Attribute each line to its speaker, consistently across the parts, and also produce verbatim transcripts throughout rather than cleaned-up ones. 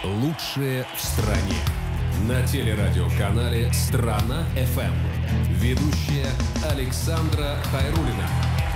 Speaker 1: Лучшее в стране. На телерадиоканале «Страна-ФМ». Ведущая Александра Хайруллина.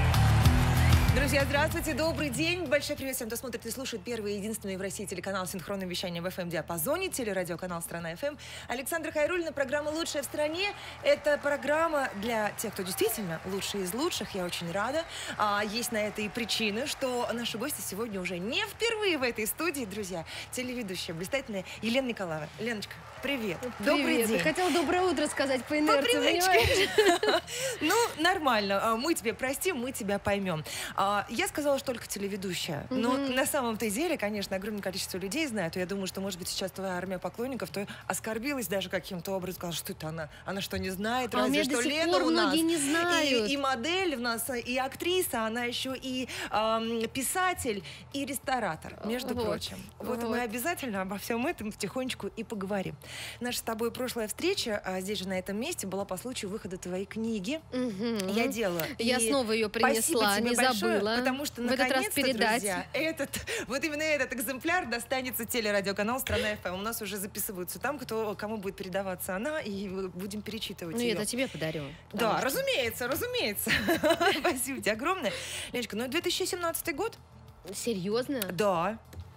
Speaker 2: Друзья, здравствуйте, добрый день. Большое привет всем, кто смотрит и слушает первый и единственный в России телеканал синхронного вещания в эф эм-диапазоне, телерадиоканал «Страна-ФМ». Александра Хайруллина, программа «Лучшая в стране». Это программа для тех, кто действительно лучший из лучших. Я очень рада. А, есть на это и причины, что наши гости сегодня уже не впервые в этой студии, друзья. Телеведущая, блистательная Елена Николаева. Леночка, привет.
Speaker 3: Привет.
Speaker 2: Добрый день.
Speaker 3: Ты хотела доброе утро сказать по инерции,
Speaker 2: понимаешь? Ну, нормально. Мы тебе простим, мы тебя поймем. Я сказала, что только телеведущая. Mm-hmm. Но на самом-то деле, конечно, огромное количество людей знают. И я думаю, что, может быть, сейчас твоя армия поклонников, то оскорбилась даже каким-то образом. Сказала, что это она? Она что, не знает?
Speaker 3: А
Speaker 2: Разве
Speaker 3: у меня
Speaker 2: что
Speaker 3: до сих
Speaker 2: Лена
Speaker 3: пор
Speaker 2: у нас.
Speaker 3: многие не знают.
Speaker 2: И, и модель у нас, и актриса, она еще и эм, писатель, и ресторатор, между
Speaker 3: вот.
Speaker 2: прочим. Вот,
Speaker 3: вот
Speaker 2: мы обязательно обо всем этом потихонечку и поговорим. Наша с тобой прошлая встреча, а здесь же на этом месте, была по случаю выхода твоей книги.
Speaker 3: Mm-hmm.
Speaker 2: Я делала.
Speaker 3: Я
Speaker 2: и
Speaker 3: снова ее принесла, не
Speaker 2: большое,
Speaker 3: забыла.
Speaker 2: Потому что,
Speaker 3: в этот раз передать.
Speaker 2: Друзья, этот, вот именно этот экземпляр достанется телерадиоканал «Страна-ФМ». У нас уже записываются там, кто, кому будет передаваться она, и будем перечитывать
Speaker 3: Ну,
Speaker 2: ее.
Speaker 3: это тебе подарю.
Speaker 2: Да,
Speaker 3: что...
Speaker 2: разумеется, разумеется. Спасибо тебе огромное. Леночка, ну две тысячи семнадцатый год?
Speaker 3: Серьезно?
Speaker 2: Да.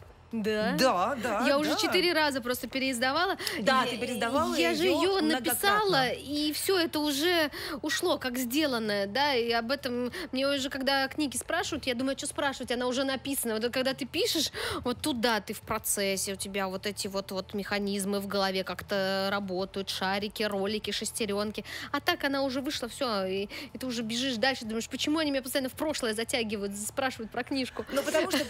Speaker 3: Да?
Speaker 2: Да, да.
Speaker 3: Я
Speaker 2: да.
Speaker 3: уже четыре раза просто переиздавала.
Speaker 2: Да,
Speaker 3: я,
Speaker 2: ты переиздавала
Speaker 3: Я
Speaker 2: ее
Speaker 3: же ее написала,
Speaker 2: многократно.
Speaker 3: и все это уже ушло, как сделанное, да, и об этом мне уже, когда книги спрашивают, я думаю, что спрашивать, она уже написана. Вот когда ты пишешь, вот туда ты в процессе, у тебя вот эти вот, вот механизмы в голове как-то работают, шарики, ролики, шестеренки. А так она уже вышла, все, и, и ты уже бежишь дальше, думаешь, почему они меня постоянно в прошлое затягивают, спрашивают про книжку.
Speaker 2: Ну, потому что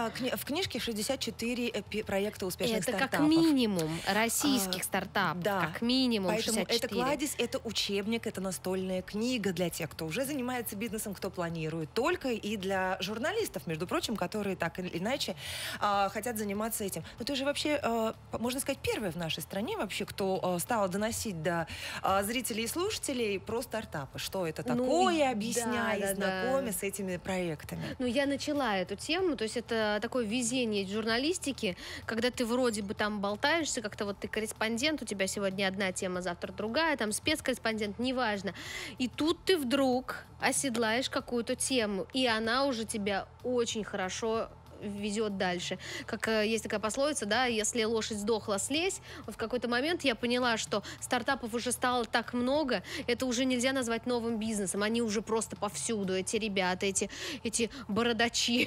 Speaker 2: в книжке шестьдесят четыре проекта успешных
Speaker 3: это
Speaker 2: стартапов.
Speaker 3: Это как минимум российских
Speaker 2: а,
Speaker 3: стартапов.
Speaker 2: Да.
Speaker 3: Как минимум
Speaker 2: Поэтому
Speaker 3: шестьдесят четыре.
Speaker 2: Это кладезь, это учебник, это настольная книга для тех, кто уже занимается бизнесом, кто планирует. Только и для журналистов, между прочим, которые так или иначе а, хотят заниматься этим. Но ты же вообще, а, можно сказать, первая в нашей стране вообще, кто а, стала доносить до а, зрителей и слушателей про стартапы. Что это
Speaker 3: ну,
Speaker 2: такое, объясняя,
Speaker 3: да, да,
Speaker 2: знакомя
Speaker 3: да.
Speaker 2: с этими проектами.
Speaker 3: Ну, я начала эту тему, то есть это такое везение журналистики, когда ты вроде бы там болтаешься, как-то вот ты корреспондент, у тебя сегодня одна тема, завтра другая, там спецкорреспондент, неважно. И тут ты вдруг оседлаешь какую-то тему, и она уже тебя очень хорошо везет дальше. Как э, есть такая пословица, да, если лошадь сдохла, слезь. Вот в какой-то момент я поняла, что стартапов уже стало так много, это уже нельзя назвать новым бизнесом, они уже просто повсюду, эти ребята, эти, эти бородачи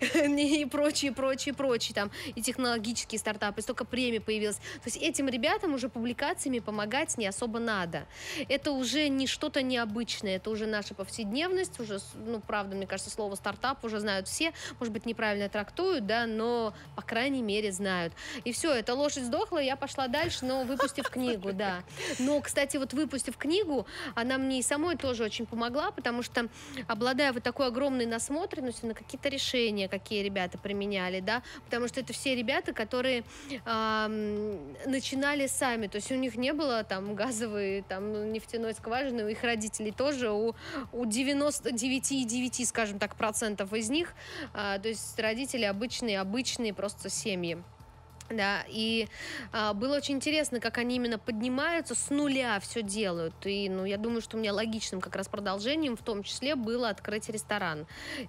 Speaker 3: и прочие, прочие, прочие, там, и технологические стартапы, столько премий появилось. То есть этим ребятам уже публикациями помогать не особо надо. Это уже не что-то необычное, это уже наша повседневность, уже, ну, правда, мне кажется, слово стартап уже знают все, может быть, неправильно трактуют, да, но, по крайней мере, знают. И все, эта лошадь сдохла, я пошла дальше, но выпустив книгу, да. Но, кстати, вот выпустив книгу, она мне и самой тоже очень помогла, потому что, обладая вот такой огромной насмотренностью на какие-то решения, какие ребята применяли, да, потому что это все ребята, которые э, начинали сами, то есть у них не было там газовой, там, нефтяной скважины, у их родителей тоже, у, у девяноста девяти и девяти, скажем так, процентов из них, э, то есть родители обычные, обычные просто семьи. Да, и а, было очень интересно, как они именно поднимаются, с нуля все делают. И, ну, я думаю, что у меня логичным как раз продолжением в том числе было открыть ресторан.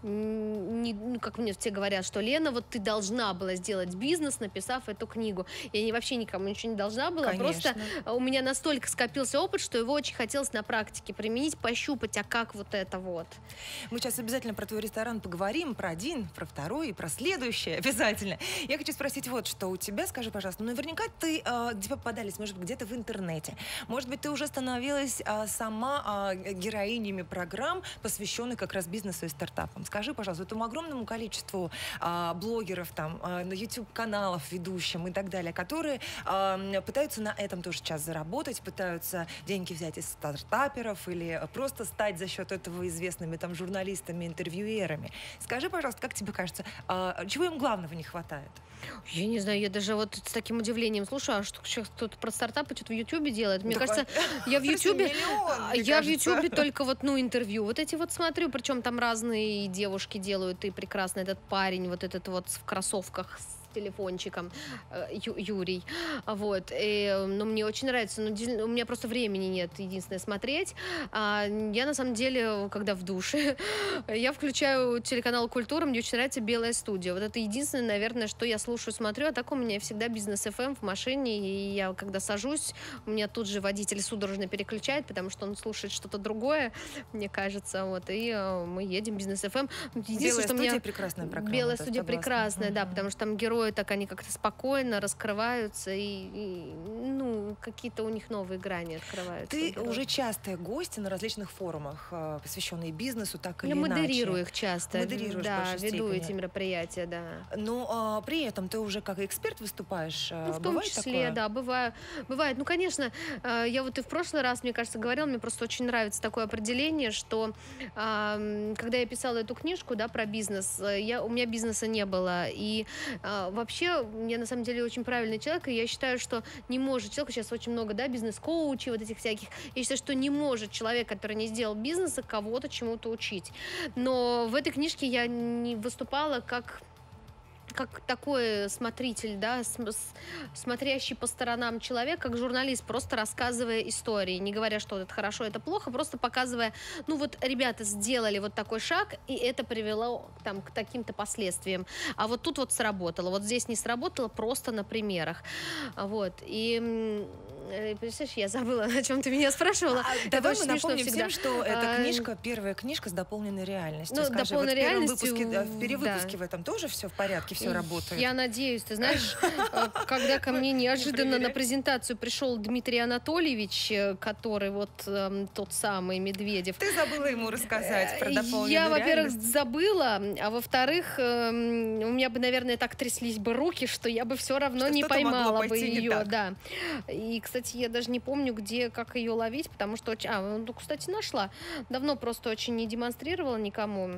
Speaker 3: Не, ну, как мне все говорят, что Лена, вот ты должна была сделать бизнес, написав эту книгу. Я не, вообще никому ничего не должна была.
Speaker 2: Конечно.
Speaker 3: Просто у меня настолько скопился опыт, что его очень хотелось на практике применить, пощупать, а как вот это вот.
Speaker 2: Мы сейчас обязательно про твой ресторан поговорим, про один, про второй и про следующее обязательно. Я хочу спросить вот, что у тебя, скажи, пожалуйста, наверняка ты, э, тебе попадались, может быть, где-то в интернете. Может быть, ты уже становилась э, сама э, героинями программ, посвященных как раз бизнесу и стартапам. Скажи, пожалуйста, этому огромному количеству э, блогеров, там, э, на YouTube-каналов, ведущим и так далее, которые э, пытаются на этом тоже сейчас заработать, пытаются деньги взять из стартаперов или просто стать за счет этого известными там журналистами, интервьюерами. Скажи, пожалуйста, как тебе кажется, э, чего им главного не хватает?
Speaker 3: Я не знаю, я даже вот с таким удивлением слушаю, а что сейчас кто-то про стартапы что-то в Ютубе делает. Мне
Speaker 2: да,
Speaker 3: кажется, я в Ютубе, я в Ютубе
Speaker 2: кажется.
Speaker 3: только вот, ну, интервью. Вот эти вот смотрю, причем там разные девушки делают, и прекрасно этот парень, вот этот вот в кроссовках телефончиком, Ю, Юрий, вот, и, ну, мне очень нравится, но у меня просто времени нет, единственное, смотреть. А, я, на самом деле, когда в душе, я включаю телеканал «Культура», мне очень нравится «Белая студия», вот это единственное, наверное, что я слушаю, смотрю, а так у меня всегда Бизнес эф эм в машине, и я, когда сажусь, у меня тут же водитель судорожно переключает, потому что он слушает что-то другое, мне кажется, вот, и мы едем Бизнес эф эм.
Speaker 2: «Белая студия» меня... прекрасная программа.
Speaker 3: «Белая студия» прекрасная, да, потому что там герои так они как-то спокойно раскрываются, и, и ну, какие-то у них новые грани открываются.
Speaker 2: Ты уже частая гостья на различных форумах, посвященные бизнесу, так или
Speaker 3: иначе. Я модерирую
Speaker 2: иначе.
Speaker 3: их часто.
Speaker 2: Модерируешь,
Speaker 3: да,
Speaker 2: в
Speaker 3: веду
Speaker 2: степени.
Speaker 3: эти мероприятия, да.
Speaker 2: Но а, при этом ты уже как эксперт выступаешь?
Speaker 3: Ну, в том
Speaker 2: бывает
Speaker 3: числе,
Speaker 2: такое?
Speaker 3: да, бывает. Бывает. Ну, конечно, я вот и в прошлый раз, мне кажется, говорила, мне просто очень нравится такое определение, что когда я писала эту книжку, да, про бизнес, я, у меня бизнеса не было. И вообще, я на самом деле очень правильный человек, и я считаю, что не может человек, сейчас очень много, да, бизнес-коучей, вот этих всяких, я считаю, что не может человек, который не сделал бизнеса, кого-то чему-то учить. Но в этой книжке я не выступала как... как такой смотритель, да, смотрящий по сторонам человек, как журналист, просто рассказывая истории, не говоря, что это хорошо, это плохо, просто показывая, ну вот ребята сделали вот такой шаг, и это привело там к таким-то последствиям. А вот тут вот сработало, вот здесь не сработало, просто на примерах. Вот. И... Представляешь, я забыла, о чем ты меня спрашивала.
Speaker 2: А, давай мы напомним всем, что эта книжка, первая книжка с дополненной реальностью.
Speaker 3: Ну,
Speaker 2: Скажи,
Speaker 3: дополненной
Speaker 2: вот в,
Speaker 3: реальностью,
Speaker 2: выпуске, в перевыпуске
Speaker 3: да.
Speaker 2: в этом тоже все в порядке, все работает?
Speaker 3: Я надеюсь. Ты знаешь, когда ко мне неожиданно на презентацию пришел Дмитрий Анатольевич, который вот тот самый Медведев.
Speaker 2: Ты забыла ему рассказать про дополненную
Speaker 3: Я, во-первых,
Speaker 2: реальность?
Speaker 3: забыла, а во-вторых, у меня бы, наверное, так тряслись бы руки, что я бы все равно
Speaker 2: что
Speaker 3: не поймала бы ее.
Speaker 2: Не
Speaker 3: да. И, кстати, я даже не помню, где, как ее ловить, потому что... А, ну, кстати, нашла. Давно просто очень не демонстрировала никому.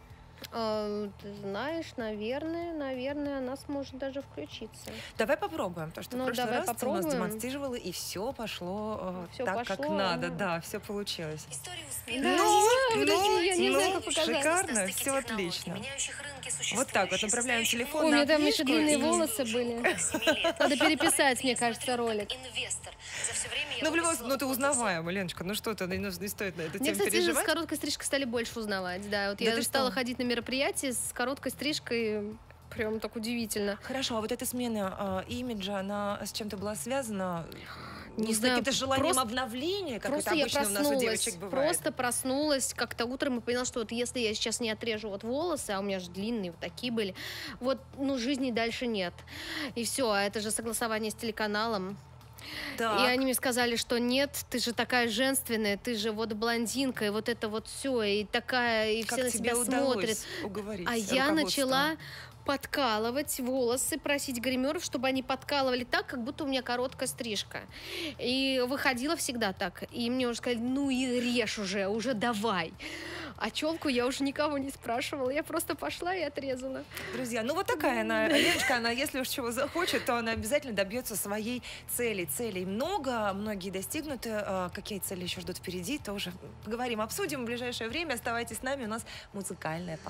Speaker 3: А, ты знаешь, наверное, наверное, она сможет даже включиться.
Speaker 2: Давай попробуем, то, что
Speaker 3: ну,
Speaker 2: в прошлый раз
Speaker 3: попробуем.
Speaker 2: ты у нас демонстрировала, и все пошло
Speaker 3: все
Speaker 2: так,
Speaker 3: пошло,
Speaker 2: как надо.
Speaker 3: Ну.
Speaker 2: Да, все получилось.
Speaker 3: Да,
Speaker 2: ну,
Speaker 3: ну,
Speaker 2: ну,
Speaker 3: я не
Speaker 2: ну,
Speaker 3: знаю, как показать.
Speaker 2: шикарно, все отлично. Вот так вот направляем телефон
Speaker 3: Ой,
Speaker 2: на
Speaker 3: у меня там
Speaker 2: книжку
Speaker 3: еще длинные
Speaker 2: и...
Speaker 3: волосы были. Надо переписать, мне кажется, ролик.
Speaker 2: Ну, в любом случае, ну ты узнаваема, Леночка, ну что-то, не, не стоит на эту
Speaker 3: Мне,
Speaker 2: тему
Speaker 3: кстати,
Speaker 2: переживать.
Speaker 3: с короткой стрижкой стали больше узнавать, да. Вот
Speaker 2: да
Speaker 3: я стала
Speaker 2: что?
Speaker 3: ходить на мероприятия с короткой стрижкой, прям так удивительно.
Speaker 2: Хорошо, а вот эта смена э, имиджа, она с чем-то была связана?
Speaker 3: Не,
Speaker 2: не
Speaker 3: знаю,
Speaker 2: с каким-то желанием
Speaker 3: просто,
Speaker 2: обновления, как
Speaker 3: просто
Speaker 2: это обычно
Speaker 3: я
Speaker 2: у нас у девочек бывает?
Speaker 3: Просто проснулась как-то утром и поняла, что вот если я сейчас не отрежу вот волосы, а у меня же длинные вот такие были, вот, ну, жизни дальше нет. И все, а это же согласование с телеканалом.
Speaker 2: Так.
Speaker 3: И они мне сказали, что нет, ты же такая женственная, ты же вот блондинка, и вот это вот все, и такая, и
Speaker 2: как
Speaker 3: все на
Speaker 2: тебе
Speaker 3: тебя смотрят.
Speaker 2: Уговорить
Speaker 3: а я начала подкалывать волосы, просить гримеров, чтобы они подкалывали так, как будто у меня короткая стрижка. И выходила всегда так. И мне уже сказали, ну и режь уже, уже давай. А челку я уже никого не спрашивала. Я просто пошла и отрезала.
Speaker 2: Друзья, ну вот такая она, Леночка, она, если уж чего захочет, то она обязательно добьется своей цели. Целей много, многие достигнуты. А какие цели еще ждут впереди, тоже поговорим, обсудим в ближайшее время. Оставайтесь с нами, у нас музыкальная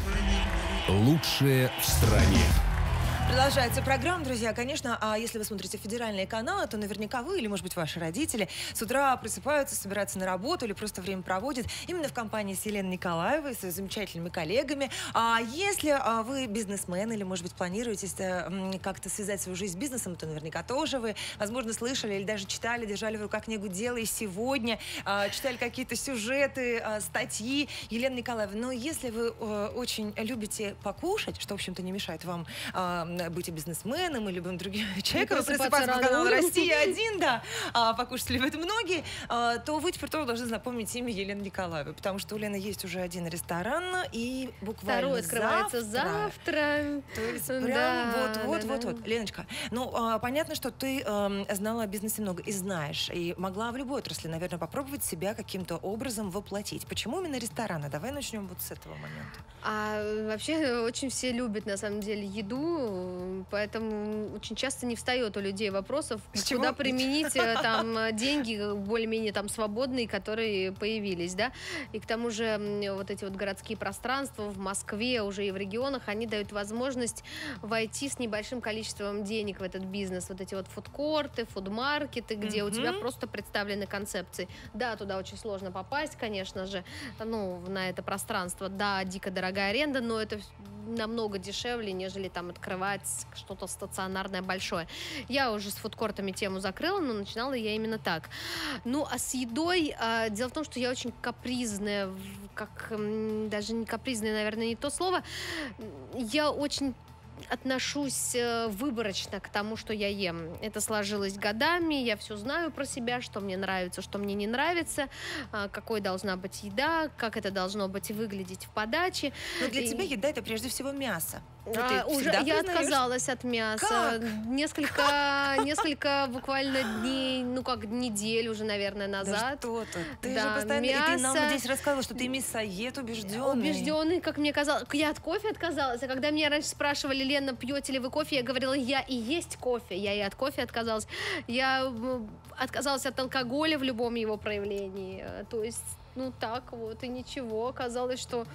Speaker 2: пауза.
Speaker 1: Лучшее в стране.
Speaker 2: Продолжается программа, друзья. Конечно, а если вы смотрите федеральные каналы, то наверняка вы или, может быть, ваши родители с утра просыпаются, собираются на работу или просто время проводят именно в компании с Еленой Николаевой, с ее замечательными коллегами. А если а, вы бизнесмен или, может быть, планируете как-то связать свою жизнь с бизнесом, то наверняка тоже вы, возможно, слышали или даже читали, держали в руках книгу «Делай сегодня», а, читали какие-то сюжеты, а, статьи Елены Николаевны. Но если вы а, очень любите покушать, что, в общем-то, не мешает вам а, быть и бизнесменом, и любым другим человеком, просыпаться по каналу «Россия один», да, а покушать любят многие, а, то вы теперь тоже должны запомнить имя Елены Николаевой, потому что у Лены есть уже один ресторан, и буквально
Speaker 3: Второй открывается
Speaker 2: завтра.
Speaker 3: завтра.
Speaker 2: То есть прям
Speaker 3: да,
Speaker 2: вот, вот,
Speaker 3: да,
Speaker 2: вот,
Speaker 3: да.
Speaker 2: вот. Леночка, ну, а, понятно, что ты а, знала о бизнесе много и знаешь, и могла в любой отрасли, наверное, попробовать себя каким-то образом воплотить. Почему именно рестораны? Давай начнем вот с этого момента.
Speaker 3: А вообще очень все любят, на самом деле, еду. поэтому очень часто не встает у людей вопросов,
Speaker 2: С
Speaker 3: куда
Speaker 2: чего?
Speaker 3: применить там деньги более-менее там свободные, которые появились, да, и к тому же м, вот эти вот городские пространства в Москве, уже и в регионах, они дают возможность войти с небольшим количеством денег в этот бизнес, вот эти вот фудкорты, фудмаркеты, где у тебя
Speaker 2: Мгм.
Speaker 3: просто представлены концепции. Да, туда очень сложно попасть, конечно же, ну, на это пространство, да, дико дорогая аренда, но это намного дешевле, нежели там открывать что-то стационарное большое. Я уже с фудкортами тему закрыла, но начинала я именно так. Ну, а с едой, а, дело в том, что я очень капризная, в- как м, даже не капризная, наверное, не то слово. Я очень отношусь э, выборочно к тому, что я ем. Это сложилось годами, я все знаю про себя, что мне нравится, что мне не нравится, а, какой должна быть еда, как это должно быть выглядеть в подаче.
Speaker 2: Но для
Speaker 3: И-
Speaker 2: тебя еда — это прежде всего мясо. Ну, ты
Speaker 3: А, уже
Speaker 2: всегда
Speaker 3: я
Speaker 2: признаешь?
Speaker 3: отказалась от мяса.
Speaker 2: Как?
Speaker 3: Несколько, несколько буквально дней, ну как неделю уже, наверное,
Speaker 2: Да
Speaker 3: назад.
Speaker 2: что ты. Ты
Speaker 3: Да,
Speaker 2: же постоянно... И ты нам
Speaker 3: мясо.
Speaker 2: здесь рассказывала, что ты мясоед убежденный.
Speaker 3: Убежденный, как мне казалось. Я от кофе отказалась. А когда меня раньше спрашивали: Лена, пьете ли вы кофе? Я говорила: я и есть кофе. Я и от кофе отказалась. Я м, отказалась от алкоголя в любом его проявлении. Э, То есть, ну так вот, и ничего. Оказалось, что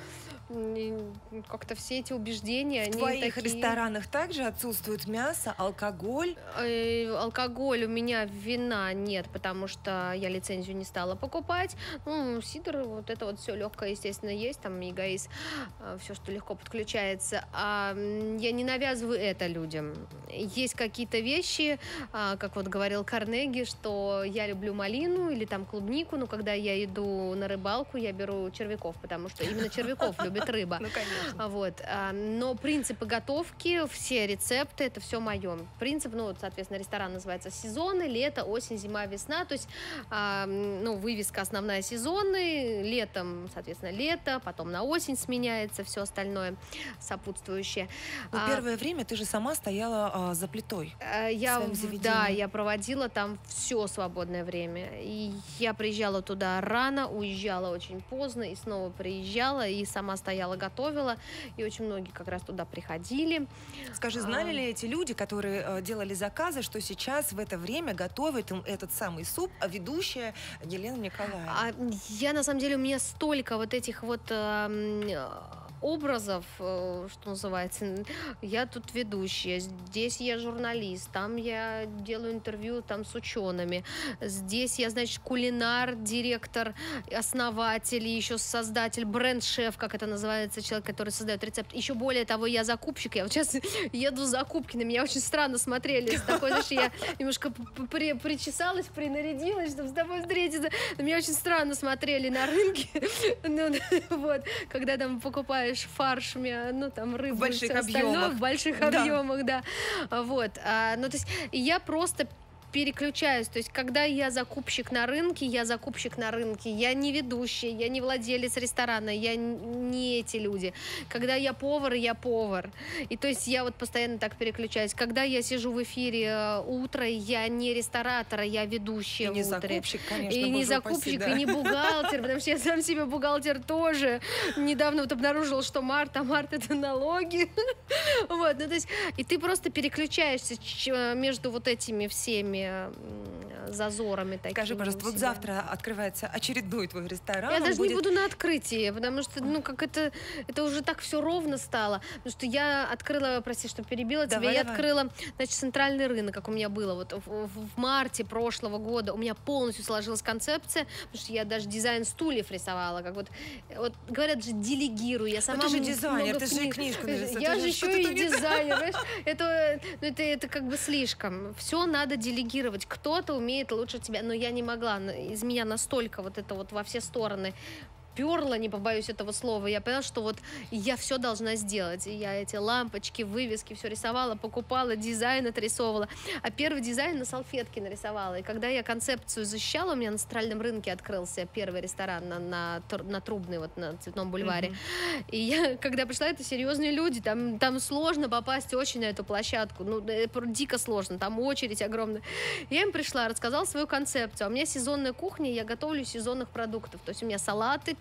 Speaker 3: м, как-то все эти убеждения,
Speaker 2: В
Speaker 3: они
Speaker 2: твоих
Speaker 3: такие...
Speaker 2: ресторанах также отсутствует мясо, алкоголь.
Speaker 3: Э, Алкоголь у меня, вина нет, потому что я лицензию не стала покупать. Ну, сидр, вот это вот все легкое, естественно, есть, там и гаис, все, что легко подключается. А м, я не навязываю это людям. Есть какие-то вещи, а, как вот говорил Карнеги, что я люблю малину или там клубнику, но когда я иду на рыбалку, я беру червяков, потому что именно червяков любит рыба.
Speaker 2: Ну, конечно.
Speaker 3: А, Вот. а, Но принципы готовки, все рецепты, это все мое. Принцип, ну, вот, соответственно, ресторан называется сезоны, лето, осень, зима, весна. То есть, а, м, ну, вывеска основная сезоны, летом, соответственно, лето, потом на осень сменяется все остальное сопутствующее.
Speaker 2: Но
Speaker 3: А,
Speaker 2: первое время ты же сама стояла а, за плитой.
Speaker 3: Э, Я,
Speaker 2: своем
Speaker 3: в-
Speaker 2: заведении.
Speaker 3: да, я проводила там все свободное время. И я приезжала туда рано, уезжала очень поздно, и снова приезжала, и сама стояла, готовила. И очень многие как раз туда приходили.
Speaker 2: Скажи,
Speaker 3: А.
Speaker 2: знали ли эти люди, которые э, делали заказы, что сейчас в это время готовит им этот самый суп, а ведущая Елена Николаевна?
Speaker 3: А я, на самом деле, у меня столько вот этих вот эм, образов, э, что называется. Я тут ведущая, здесь я журналист, там я делаю интервью там с учеными, здесь я, значит, кулинар, директор, основатель, еще создатель, бренд-шеф, как это называется, человек, который создает рецепт. Еще более того, я закупщик, я вот сейчас еду за закупки, на меня очень странно смотрели. С такой, знаешь, я немножко п- при- причесалась, принарядилась, чтобы с тобой встретиться. На меня очень странно смотрели на рынке. Ну, вот, когда там покупаешь фарш, мя- ну, там, рыбу,
Speaker 2: В больших
Speaker 3: и всё остальное,
Speaker 2: объемах.
Speaker 3: в больших
Speaker 2: Да.
Speaker 3: объемах, да. Вот. А, ну, то есть я просто переключаюсь, то есть когда я закупщик на рынке, я закупщик на рынке, я не ведущий, я не владелец ресторана, я н- не эти люди. Когда я повар, я повар. И то есть я вот постоянно так переключаюсь. Когда я сижу в эфире э, утро, я не ресторатор, а я ведущая
Speaker 2: И не
Speaker 3: в утре.
Speaker 2: закупщик, конечно,
Speaker 3: И не
Speaker 2: боже упаси,
Speaker 3: закупщик,
Speaker 2: да.
Speaker 3: и не бухгалтер, потому что я сам себе бухгалтер тоже. Недавно вот обнаружила, что март, а март это налоги. Вот, ну то есть, и ты просто переключаешься ч- между вот этими всеми м, зазорами такими.
Speaker 2: Скажи,
Speaker 3: у
Speaker 2: пожалуйста, вот
Speaker 3: себя.
Speaker 2: завтра открывается очередной твой ресторан.
Speaker 3: Я
Speaker 2: он
Speaker 3: даже
Speaker 2: будет-
Speaker 3: не буду на открытии, потому что, ну, как это, это уже так все ровно стало. Потому что я открыла, прости, что перебила тебя,
Speaker 2: Давай,
Speaker 3: я
Speaker 2: давай.
Speaker 3: открыла, значит, центральный рынок, как у меня было вот в, в- в марте прошлого года. У меня полностью сложилась концепция, потому что я даже дизайн стульев рисовала. Как вот, вот говорят же, делегируй. Я сама
Speaker 2: ты же
Speaker 3: м-
Speaker 2: дизайнер,
Speaker 3: много
Speaker 2: ты же и
Speaker 3: книг-
Speaker 2: книжку
Speaker 3: Я
Speaker 2: нарисовала,
Speaker 3: же
Speaker 2: ты же
Speaker 3: еще
Speaker 2: что-то
Speaker 3: и
Speaker 2: там не так.
Speaker 3: дизайнер, понимаешь? Это, ну, это, это как бы слишком. Все надо делегировать. Кто-то умеет лучше тебя, но я не могла. Из меня настолько вот это вот во все стороны перла, не побоюсь этого слова. Я поняла, что вот я все должна сделать. И я эти лампочки, вывески, все рисовала, покупала, дизайн отрисовывала. А первый дизайн на салфетке нарисовала. И когда я концепцию защищала, у меня на центральном рынке открылся первый ресторан на, на, Тур- на Трубной, вот на Цветном бульваре.
Speaker 2: Мгм.
Speaker 3: И я, когда пришла, это серьезные люди, там, там сложно попасть очень на эту площадку, ну, да, это дико сложно, там очередь огромная. Я им пришла, рассказала свою концепцию. А у меня сезонная кухня, я готовлю сезонных продуктов, то есть у меня салаты,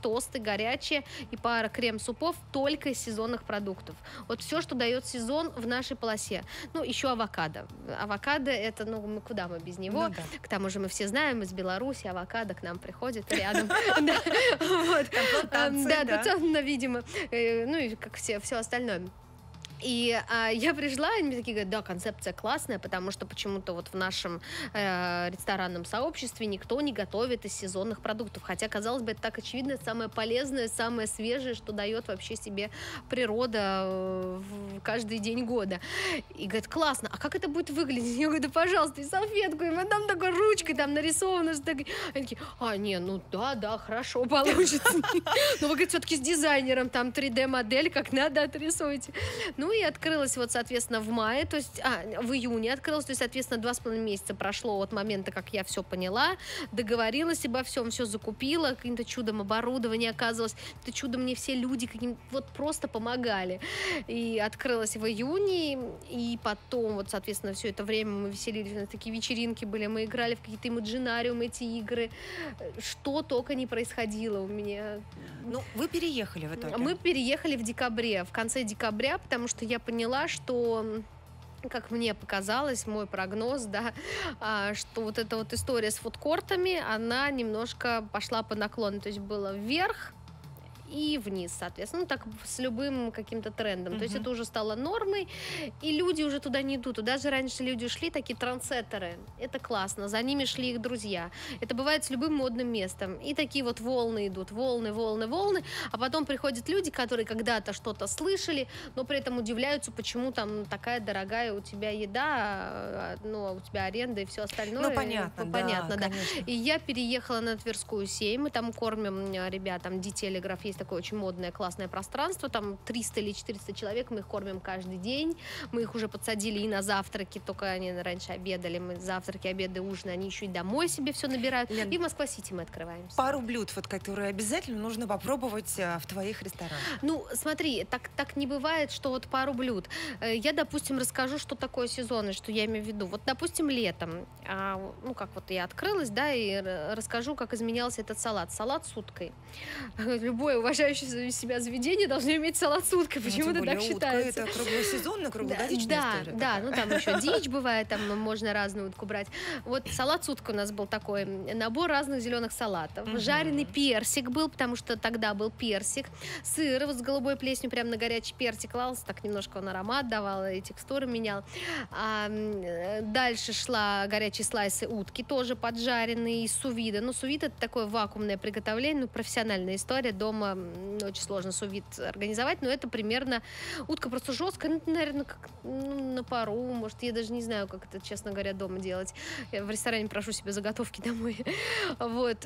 Speaker 3: тосты горячие и пара крем-супов только из сезонных продуктов. Вот все, что дает сезон в нашей полосе. Ну, еще авокадо. Авокадо это, ну, мы куда мы без него?
Speaker 2: Ну, да.
Speaker 3: К тому же мы все знаем, из Беларуси авокадо к нам приходит рядом. Да, видимо. Ну и как все остальное. И а, я пришла, и мне такие говорят, да, концепция классная, потому что почему-то вот в нашем э, ресторанном сообществе никто не готовит из сезонных продуктов. Хотя, казалось бы, это так очевидно, самое полезное, самое свежее, что дает вообще себе природа э, в каждый день года. И говорят, классно, а как это будет выглядеть? Я говорю, да, пожалуйста, и салфетку, и там такой ручкой там нарисовано. Что так... Они такие, а, не, ну да, да, хорошо получится. Но вы, говорит, все-таки с дизайнером, там три дэ-модель, как надо, отрисуйте. Ну, и открылась вот, соответственно, в мае, то есть, а, в июне открылась, то есть, соответственно, два с половиной месяца прошло от момента, как я все поняла, договорилась обо всем, все закупила, каким-то чудом оборудование оказывалось, это чудо мне все люди каким вот просто помогали. И открылась в июне, и потом, вот, соответственно, все это время мы веселились, у нас такие вечеринки были, мы играли в какие-то имаджинариумы, эти игры, что только не происходило у меня.
Speaker 2: Ну, вы переехали в итоге?
Speaker 3: Мы переехали в декабре, в конце декабря, потому что я поняла, что, как мне показалось, мой прогноз, да, что вот эта вот история с фудкортами, она немножко пошла по наклону, то есть было вверх и вниз, соответственно, ну, так с любым каким-то трендом. Uh-huh. То есть это уже стало нормой, и люди уже туда не идут. Даже раньше люди шли, такие трендсеттеры. Это классно, за ними шли их друзья. Это бывает с любым модным местом. И такие вот волны идут, волны, волны, волны. А потом приходят люди, которые когда-то что-то слышали, но при этом удивляются, почему там такая дорогая у тебя еда, ну, а у тебя аренда и все остальное.
Speaker 2: Ну, понятно,
Speaker 3: ну, понятно,
Speaker 2: да,
Speaker 3: да.
Speaker 2: Конечно.
Speaker 3: И я переехала на Тверскую семь, мы там кормим ребят, там Ди-Телеграф, есть такое очень модное, классное пространство, там триста или четыреста человек, мы их кормим каждый день, мы их уже подсадили и на завтраки, только они раньше обедали, мы завтраки, обеды, ужины, они еще и домой себе все набирают, Лен, и в Москва-Сити мы открываемся.
Speaker 2: Пару блюд, вот, которые обязательно нужно попробовать а, в твоих ресторанах.
Speaker 3: Ну, смотри, так, так не бывает, что вот пару блюд. Я, допустим, расскажу, что такое сезонный, что я имею в виду. Вот, допустим, летом, а, ну, как вот я открылась, да, и расскажу, как изменялся этот салат. Салат с уткой. Любое уважающее себя заведение должно иметь салат с уткой. Почему-то ну, так считается.
Speaker 2: Это круглосезонная, круглогодичная
Speaker 3: да,
Speaker 2: история.
Speaker 3: Да, такая. Ну там еще дичь бывает, там можно разную утку брать. Вот салат с уткой у нас был такой, набор разных зеленых салатов. Угу. Жареный персик был, потому что тогда был персик. Сыр вот с голубой плесенью, прям на горячий персик клался, так немножко он аромат давал, и текстуру менял. А, дальше шла горячие слайсы утки, тоже поджаренные, из сувида. Ну, сувид — это такое вакуумное приготовление, ну, профессиональная история. Дома очень сложно сувид организовать, но это примерно... Утка просто жесткая, ну, наверное, как ну, на пару. Может, я даже не знаю, как это, честно говоря, дома делать. Я в ресторане прошу себе заготовки домой. Вот.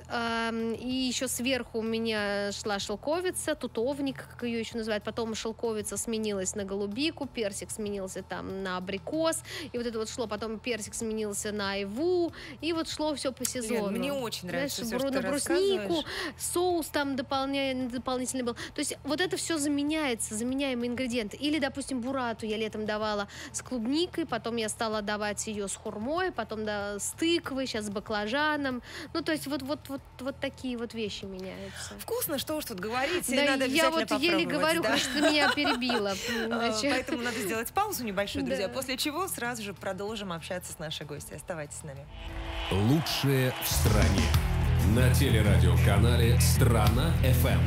Speaker 3: И еще сверху у меня шла шелковица, тутовник, как ее еще называют. Потом шелковица сменилась на голубику, персик сменился там на абрикос. И вот это вот шло. Потом персик сменился на айву. И вот шло все по сезону.
Speaker 2: Лен, мне очень нравится
Speaker 3: Знаешь,
Speaker 2: все, что ты
Speaker 3: бруснику, соус там дополня... дополнительный был. То есть вот это все заменяется, заменяемые ингредиенты. Или, допустим, бурату я летом давала с клубникой, потом я стала давать ее с хурмой, потом да, с тыквой, сейчас с баклажаном. Ну, то есть вот, вот, вот, вот такие вот вещи меняются.
Speaker 2: Вкусно, что уж тут говорить.
Speaker 3: Да,
Speaker 2: надо
Speaker 3: я вот еле говорю,
Speaker 2: да?
Speaker 3: потому что ты меня перебила.
Speaker 2: Поэтому надо сделать паузу небольшую, друзья, после чего сразу же продолжим общаться с нашей гостьей. Оставайтесь с нами.
Speaker 1: Лучшее в стране. На телерадиоканале «Страна-ФМ».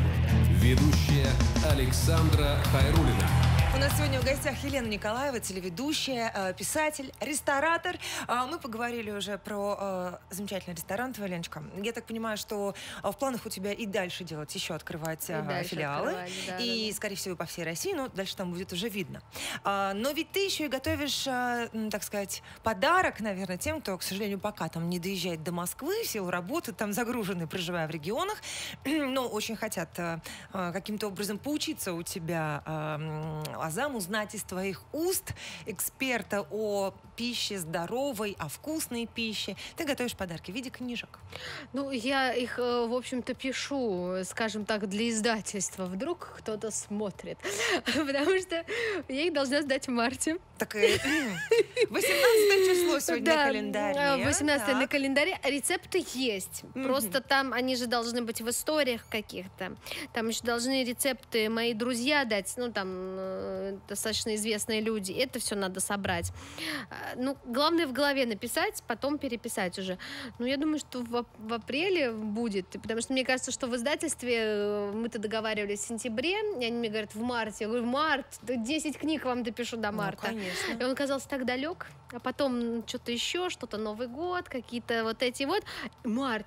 Speaker 1: Ведущая Александра Хайруллина.
Speaker 2: У нас сегодня в гостях Елена Николаева, телеведущая, писатель, ресторатор. Мы поговорили уже про замечательный ресторан твой, Леночка. Я так понимаю, что в планах у тебя и дальше делать, еще открывать и филиалы. Да, и, да, скорее всего, по всей России, но дальше там будет уже видно. Но ведь ты еще и готовишь, так сказать, подарок, наверное, тем, кто, к сожалению, пока там не доезжает до Москвы, в силу работы, там загружены, проживая в регионах, но очень хотят каким-то образом поучиться у тебя азам, узнать из твоих уст, эксперта, о пищи, здоровой, о вкусной пище. Ты готовишь подарки в виде книжек.
Speaker 3: Ну, я их, э, в общем-то, пишу, скажем так, для издательства. Вдруг кто-то смотрит. Потому что я их должна сдать в марте.
Speaker 2: Так, э, восемнадцатое число сегодня на
Speaker 3: Да,
Speaker 2: календаре.
Speaker 3: восемнадцатое на
Speaker 2: Так.
Speaker 3: календаре. Рецепты есть.
Speaker 2: Мгм.
Speaker 3: Просто там они же должны быть в историях каких-то. Там еще должны рецепты мои друзья дать. Ну, там э, достаточно известные люди. Это все надо собрать. А, Ну, главное в голове написать, потом переписать уже. Ну, я думаю, что в, ап- в апреле будет. Потому что мне кажется, что в издательстве э, мы-то договаривались в сентябре, и они мне говорят в марте. Я говорю, в март, да десять книг вам допишу до
Speaker 2: Ну,
Speaker 3: марта.
Speaker 2: конечно.
Speaker 3: И он казался так далек, а потом что-то еще, что-то Новый год, какие-то вот эти вот. Март.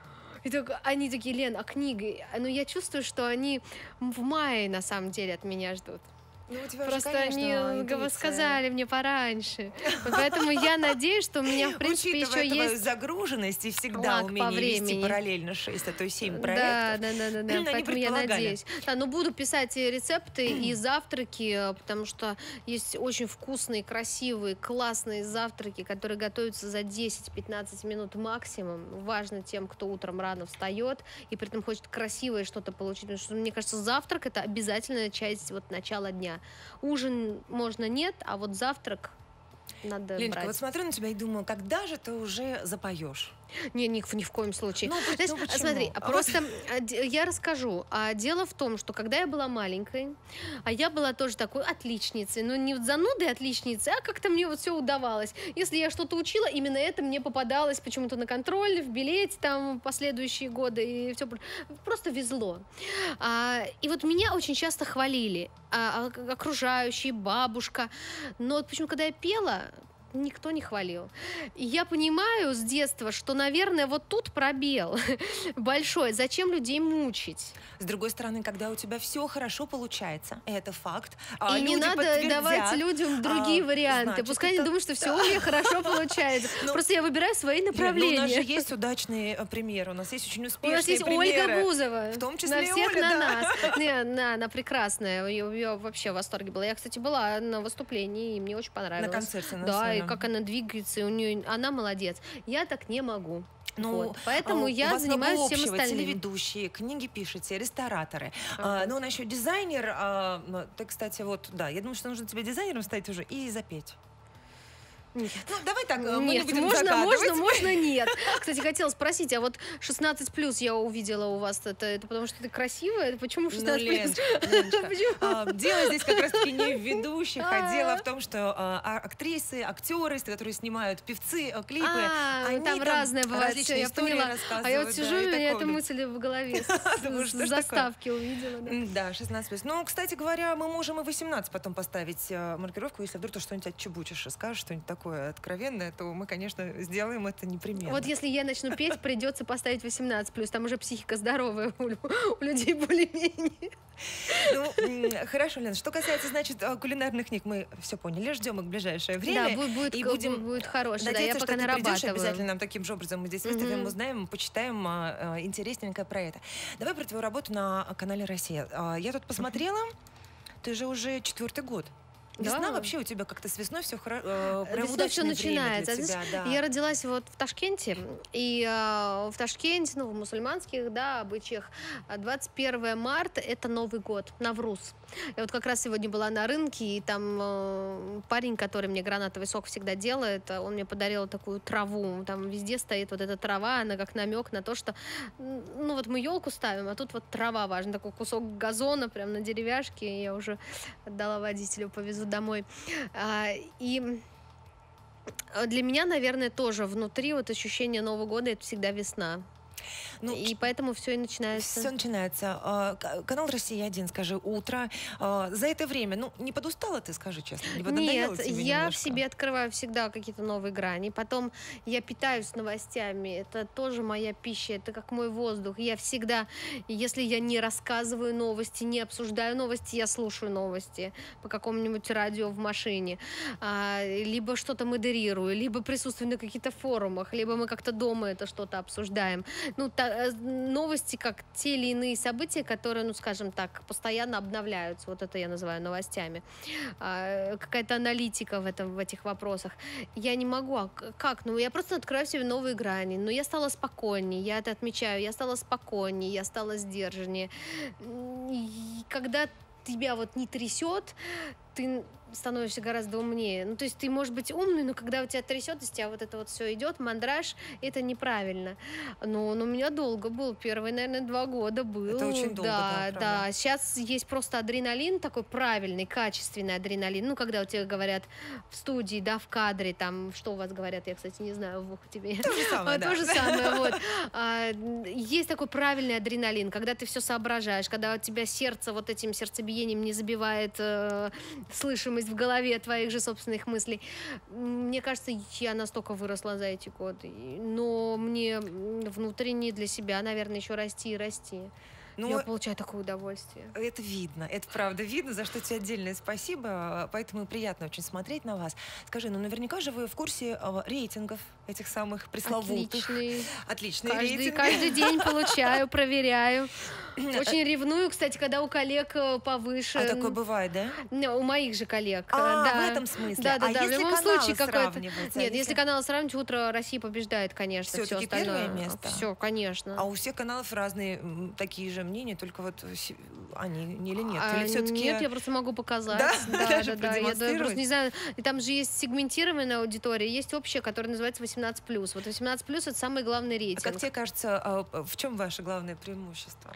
Speaker 3: И так, они такие, Лен, а книги? Ну, я чувствую, что они в мае, на самом деле, от меня ждут.
Speaker 2: Ну, у тебя же,
Speaker 3: Просто
Speaker 2: конечно,
Speaker 3: они
Speaker 2: интуиция.
Speaker 3: сказали мне пораньше. Вот поэтому я надеюсь, что у меня, в принципе,
Speaker 2: Учитывая
Speaker 3: еще
Speaker 2: твою
Speaker 3: есть...
Speaker 2: загруженность и всегда
Speaker 3: лаг по
Speaker 2: умение вести
Speaker 3: времени.
Speaker 2: параллельно шесть, а то и семь
Speaker 3: Да,
Speaker 2: проектов.
Speaker 3: да, да, да, да.
Speaker 2: Они
Speaker 3: Поэтому я
Speaker 2: предполагали.
Speaker 3: надеюсь. Да, но буду писать и рецепты, и завтраки, э, потому что есть очень вкусные, красивые, классные завтраки, которые готовятся за десять-пятнадцать минут максимум. Важно тем, кто утром рано встает и при этом хочет красивое что-то получить. Потому что, мне кажется, завтрак — это обязательная часть вот начала дня. Ужин можно нет, а вот завтрак надо
Speaker 2: Леночка,
Speaker 3: брать.
Speaker 2: вот смотрю на тебя и думаю, когда же ты уже запоешь?
Speaker 3: Не, ни, в- ни в коем случае.
Speaker 2: Ну, по-
Speaker 3: Знаешь,
Speaker 2: ну,
Speaker 3: а
Speaker 2: почему?
Speaker 3: смотри,
Speaker 2: А вот-
Speaker 3: просто а, д- я расскажу. А, дело в том, что когда я была маленькой, а я была тоже такой отличницей, но не вот занудой отличницей, а как-то мне вот все удавалось. Если я что-то учила, именно это мне попадалось почему-то на контроль, в билете там последующие годы, и все просто везло. А, и вот меня очень часто хвалили, а, а, окружающие, бабушка. Но вот почему, когда я пела, никто не хвалил. И я понимаю с детства, что, наверное, вот тут пробел большой. Зачем людей мучить?
Speaker 2: С другой стороны, когда у тебя все хорошо получается, это факт. а
Speaker 3: И не
Speaker 2: люди
Speaker 3: надо
Speaker 2: подтвердят,
Speaker 3: давать людям другие
Speaker 2: а,
Speaker 3: варианты.
Speaker 2: значит,
Speaker 3: Пускай они
Speaker 2: это-
Speaker 3: думают, что все у меня хорошо получается.
Speaker 2: Ну,
Speaker 3: Просто я выбираю свои
Speaker 2: Лен, ну, у нас же
Speaker 3: направления.
Speaker 2: есть удачные э, примеры, у нас есть очень
Speaker 3: У
Speaker 2: успешные
Speaker 3: нас есть
Speaker 2: примеры.
Speaker 3: Ольга Бузова.
Speaker 2: в том числе
Speaker 3: на
Speaker 2: и
Speaker 3: всех,
Speaker 2: Оля,
Speaker 3: на
Speaker 2: да.
Speaker 3: нас. Не, на, она прекрасная. Я, я вообще в восторге была. Я, кстати, была на выступлении, и мне очень
Speaker 2: На
Speaker 3: понравилось.
Speaker 2: концерте, на
Speaker 3: Да, и
Speaker 2: сольном.
Speaker 3: как она двигается, и у нее, она молодец. Я так не могу.
Speaker 2: Ну,
Speaker 3: Вот. Поэтому
Speaker 2: а,
Speaker 3: я
Speaker 2: у вас много
Speaker 3: занимаюсь всем
Speaker 2: общего.
Speaker 3: остальным.
Speaker 2: Телеведущие, книги пишете, рестораторы.
Speaker 3: Ага.
Speaker 2: А, ну, она еще дизайнер. а, ну, ты, кстати, вот, да, я думаю, что нужно тебе дизайнером стать уже и запеть.
Speaker 3: Нет.
Speaker 2: Ну, давай так, мы не
Speaker 3: Нет,
Speaker 2: будем
Speaker 3: можно,
Speaker 2: загадывать.
Speaker 3: можно, можно, нет. Кстати, хотела спросить, а вот шестнадцать плюс я увидела у вас, это, это потому что ты красивая? Это почему
Speaker 2: Ну,
Speaker 3: шестнадцать плюс?
Speaker 2: Леночка, Леночка,
Speaker 3: Почему?
Speaker 2: а, дело здесь как раз-таки не в ведущих, а
Speaker 3: А.
Speaker 2: дело в том, что а, а- актрисы, актеры, которые снимают, певцы, а, клипы,
Speaker 3: А,
Speaker 2: они
Speaker 3: там разное бывает, всё,
Speaker 2: различные
Speaker 3: я
Speaker 2: истории
Speaker 3: поняла.
Speaker 2: рассказывают.
Speaker 3: А я вот
Speaker 2: да,
Speaker 3: сижу,
Speaker 2: и
Speaker 3: и у меня
Speaker 2: такое
Speaker 3: эта
Speaker 2: вот.
Speaker 3: мысль в голове
Speaker 2: Думаю,
Speaker 3: с
Speaker 2: что ж
Speaker 3: с
Speaker 2: такое?
Speaker 3: заставки увидела. да.
Speaker 2: М, Да, шестнадцать плюс. Ну, кстати говоря, мы можем и восемнадцать потом поставить э, маркировку, если вдруг ты что-нибудь отчебучишь и скажешь что-нибудь такое откровенное, то мы, конечно, сделаем это непременно.
Speaker 3: Вот если я начну петь, придется поставить восемнадцать плюс, там уже психика здоровая у, лю- у людей более-менее.
Speaker 2: Ну, м, хорошо, Лена, что касается, значит, э, кулинарных книг, мы все поняли, ждем их в ближайшее время.
Speaker 3: Да, будет, будет,
Speaker 2: и
Speaker 3: к-
Speaker 2: будем
Speaker 3: будет хорошее, да, я
Speaker 2: Надеяться,
Speaker 3: пока
Speaker 2: что ты придешь,
Speaker 3: нарабатываю.
Speaker 2: обязательно нам таким же образом мы здесь выставим,
Speaker 3: Мгм.
Speaker 2: узнаем, почитаем а, а, интересненькое про это. Давай про твою работу на канале «Россия». А, Я тут посмотрела, ты же уже четвертый год. Весна
Speaker 3: Да.
Speaker 2: вообще у тебя как-то с весной все хорошо. Прям
Speaker 3: Весной всё
Speaker 2: удачное время
Speaker 3: начинается.
Speaker 2: для тебя,
Speaker 3: Знаешь,
Speaker 2: да.
Speaker 3: Я родилась вот в Ташкенте, и э, в Ташкенте, ну, в мусульманских, да, обычаях, а двадцать первое марта — это Новый год, Навруз. Я вот как раз сегодня была на рынке, и там э, парень, который мне гранатовый сок всегда делает, он мне подарил такую траву, там везде стоит вот эта трава, она как намек на то, что, м, ну, вот мы елку ставим, а тут вот трава важна, такой кусок газона прям на деревяшке, я уже отдала водителю, повезу домой. А, и для меня, наверное, тоже внутри вот ощущение Нового года — это всегда весна.
Speaker 2: Ну,
Speaker 3: И поэтому все и начинается.
Speaker 2: Все начинается. А, к- Канал «Россия один», скажи, утро. А, За это время, ну, не подустала ты, скажи честно? Не поднадоело
Speaker 3: Нет,
Speaker 2: тебе
Speaker 3: я в
Speaker 2: немножко?
Speaker 3: себе открываю всегда какие-то новые грани. Потом я питаюсь новостями. Это тоже моя пища, это как мой воздух. Я всегда, если я не рассказываю новости, не обсуждаю новости, я слушаю новости по какому-нибудь радио в машине. А, либо что-то модерирую, либо присутствую на каких-то форумах, либо мы как-то дома это что-то обсуждаем. ну, та, новости, как те или иные события, которые, ну, скажем так, постоянно обновляются. Вот это я называю новостями. А, какая-то аналитика в, этом, в этих вопросах. Я не могу. А как? Ну, я просто открываю себе новые грани. Но я стала спокойнее, я это отмечаю. Я стала спокойнее, я стала сдержаннее. И когда тебя вот не трясет, ты становишься гораздо умнее. Ну, то есть ты, может быть, умный, но когда у тебя трясет, из тебя вот это вот все идет, мандраж, это неправильно. Но он у меня долго был. Первые, наверное, два года был.
Speaker 2: Это очень долго, да,
Speaker 3: да, да. Сейчас есть просто адреналин, такой правильный, качественный адреналин. Ну, когда у тебя говорят в студии, да, в кадре, там, что у вас говорят, я, кстати, не знаю, в ухо тебе.
Speaker 2: То же самое, да.
Speaker 3: То же самое, вот. Есть такой правильный адреналин, когда ты все соображаешь, когда у тебя сердце вот этим сердцебиением не забивает слышимость в голове твоих же собственных мыслей. Мне кажется, я настолько выросла за эти годы. Но мне внутренне для себя, наверное, еще расти и расти. Ну, я получаю такое удовольствие.
Speaker 2: Это видно, это правда видно, за что тебе отдельное спасибо. Поэтому приятно очень смотреть на вас. Скажи, ну наверняка же вы в курсе рейтингов этих самых пресловутых.
Speaker 3: Отличные.
Speaker 2: Отличные
Speaker 3: каждый,
Speaker 2: рейтинги.
Speaker 3: Каждый день получаю, проверяю. Очень ревную, кстати, когда у коллег повыше.
Speaker 2: А такое бывает, да?
Speaker 3: У моих же коллег.
Speaker 2: А,
Speaker 3: да.
Speaker 2: в этом смысле.
Speaker 3: Да, да,
Speaker 2: а
Speaker 3: да.
Speaker 2: если
Speaker 3: в любом случае какой-то. Нет,
Speaker 2: если...
Speaker 3: если каналы сравнивать, утро России побеждает, конечно.
Speaker 2: Все-таки
Speaker 3: все остальное.
Speaker 2: первое место.
Speaker 3: Все, конечно.
Speaker 2: А у всех каналов разные такие же мнения, только вот они или нет?
Speaker 3: А,
Speaker 2: или все-таки...
Speaker 3: Нет, я просто могу показать.
Speaker 2: Да,
Speaker 3: да, да, да. Я, я просто не знаю. И там же есть сегментированная аудитория, есть общая, которая называется восемнадцать плюс. Вот восемнадцать плюс это самый главный рейтинг.
Speaker 2: А как тебе кажется, в чем ваше главное преимущество?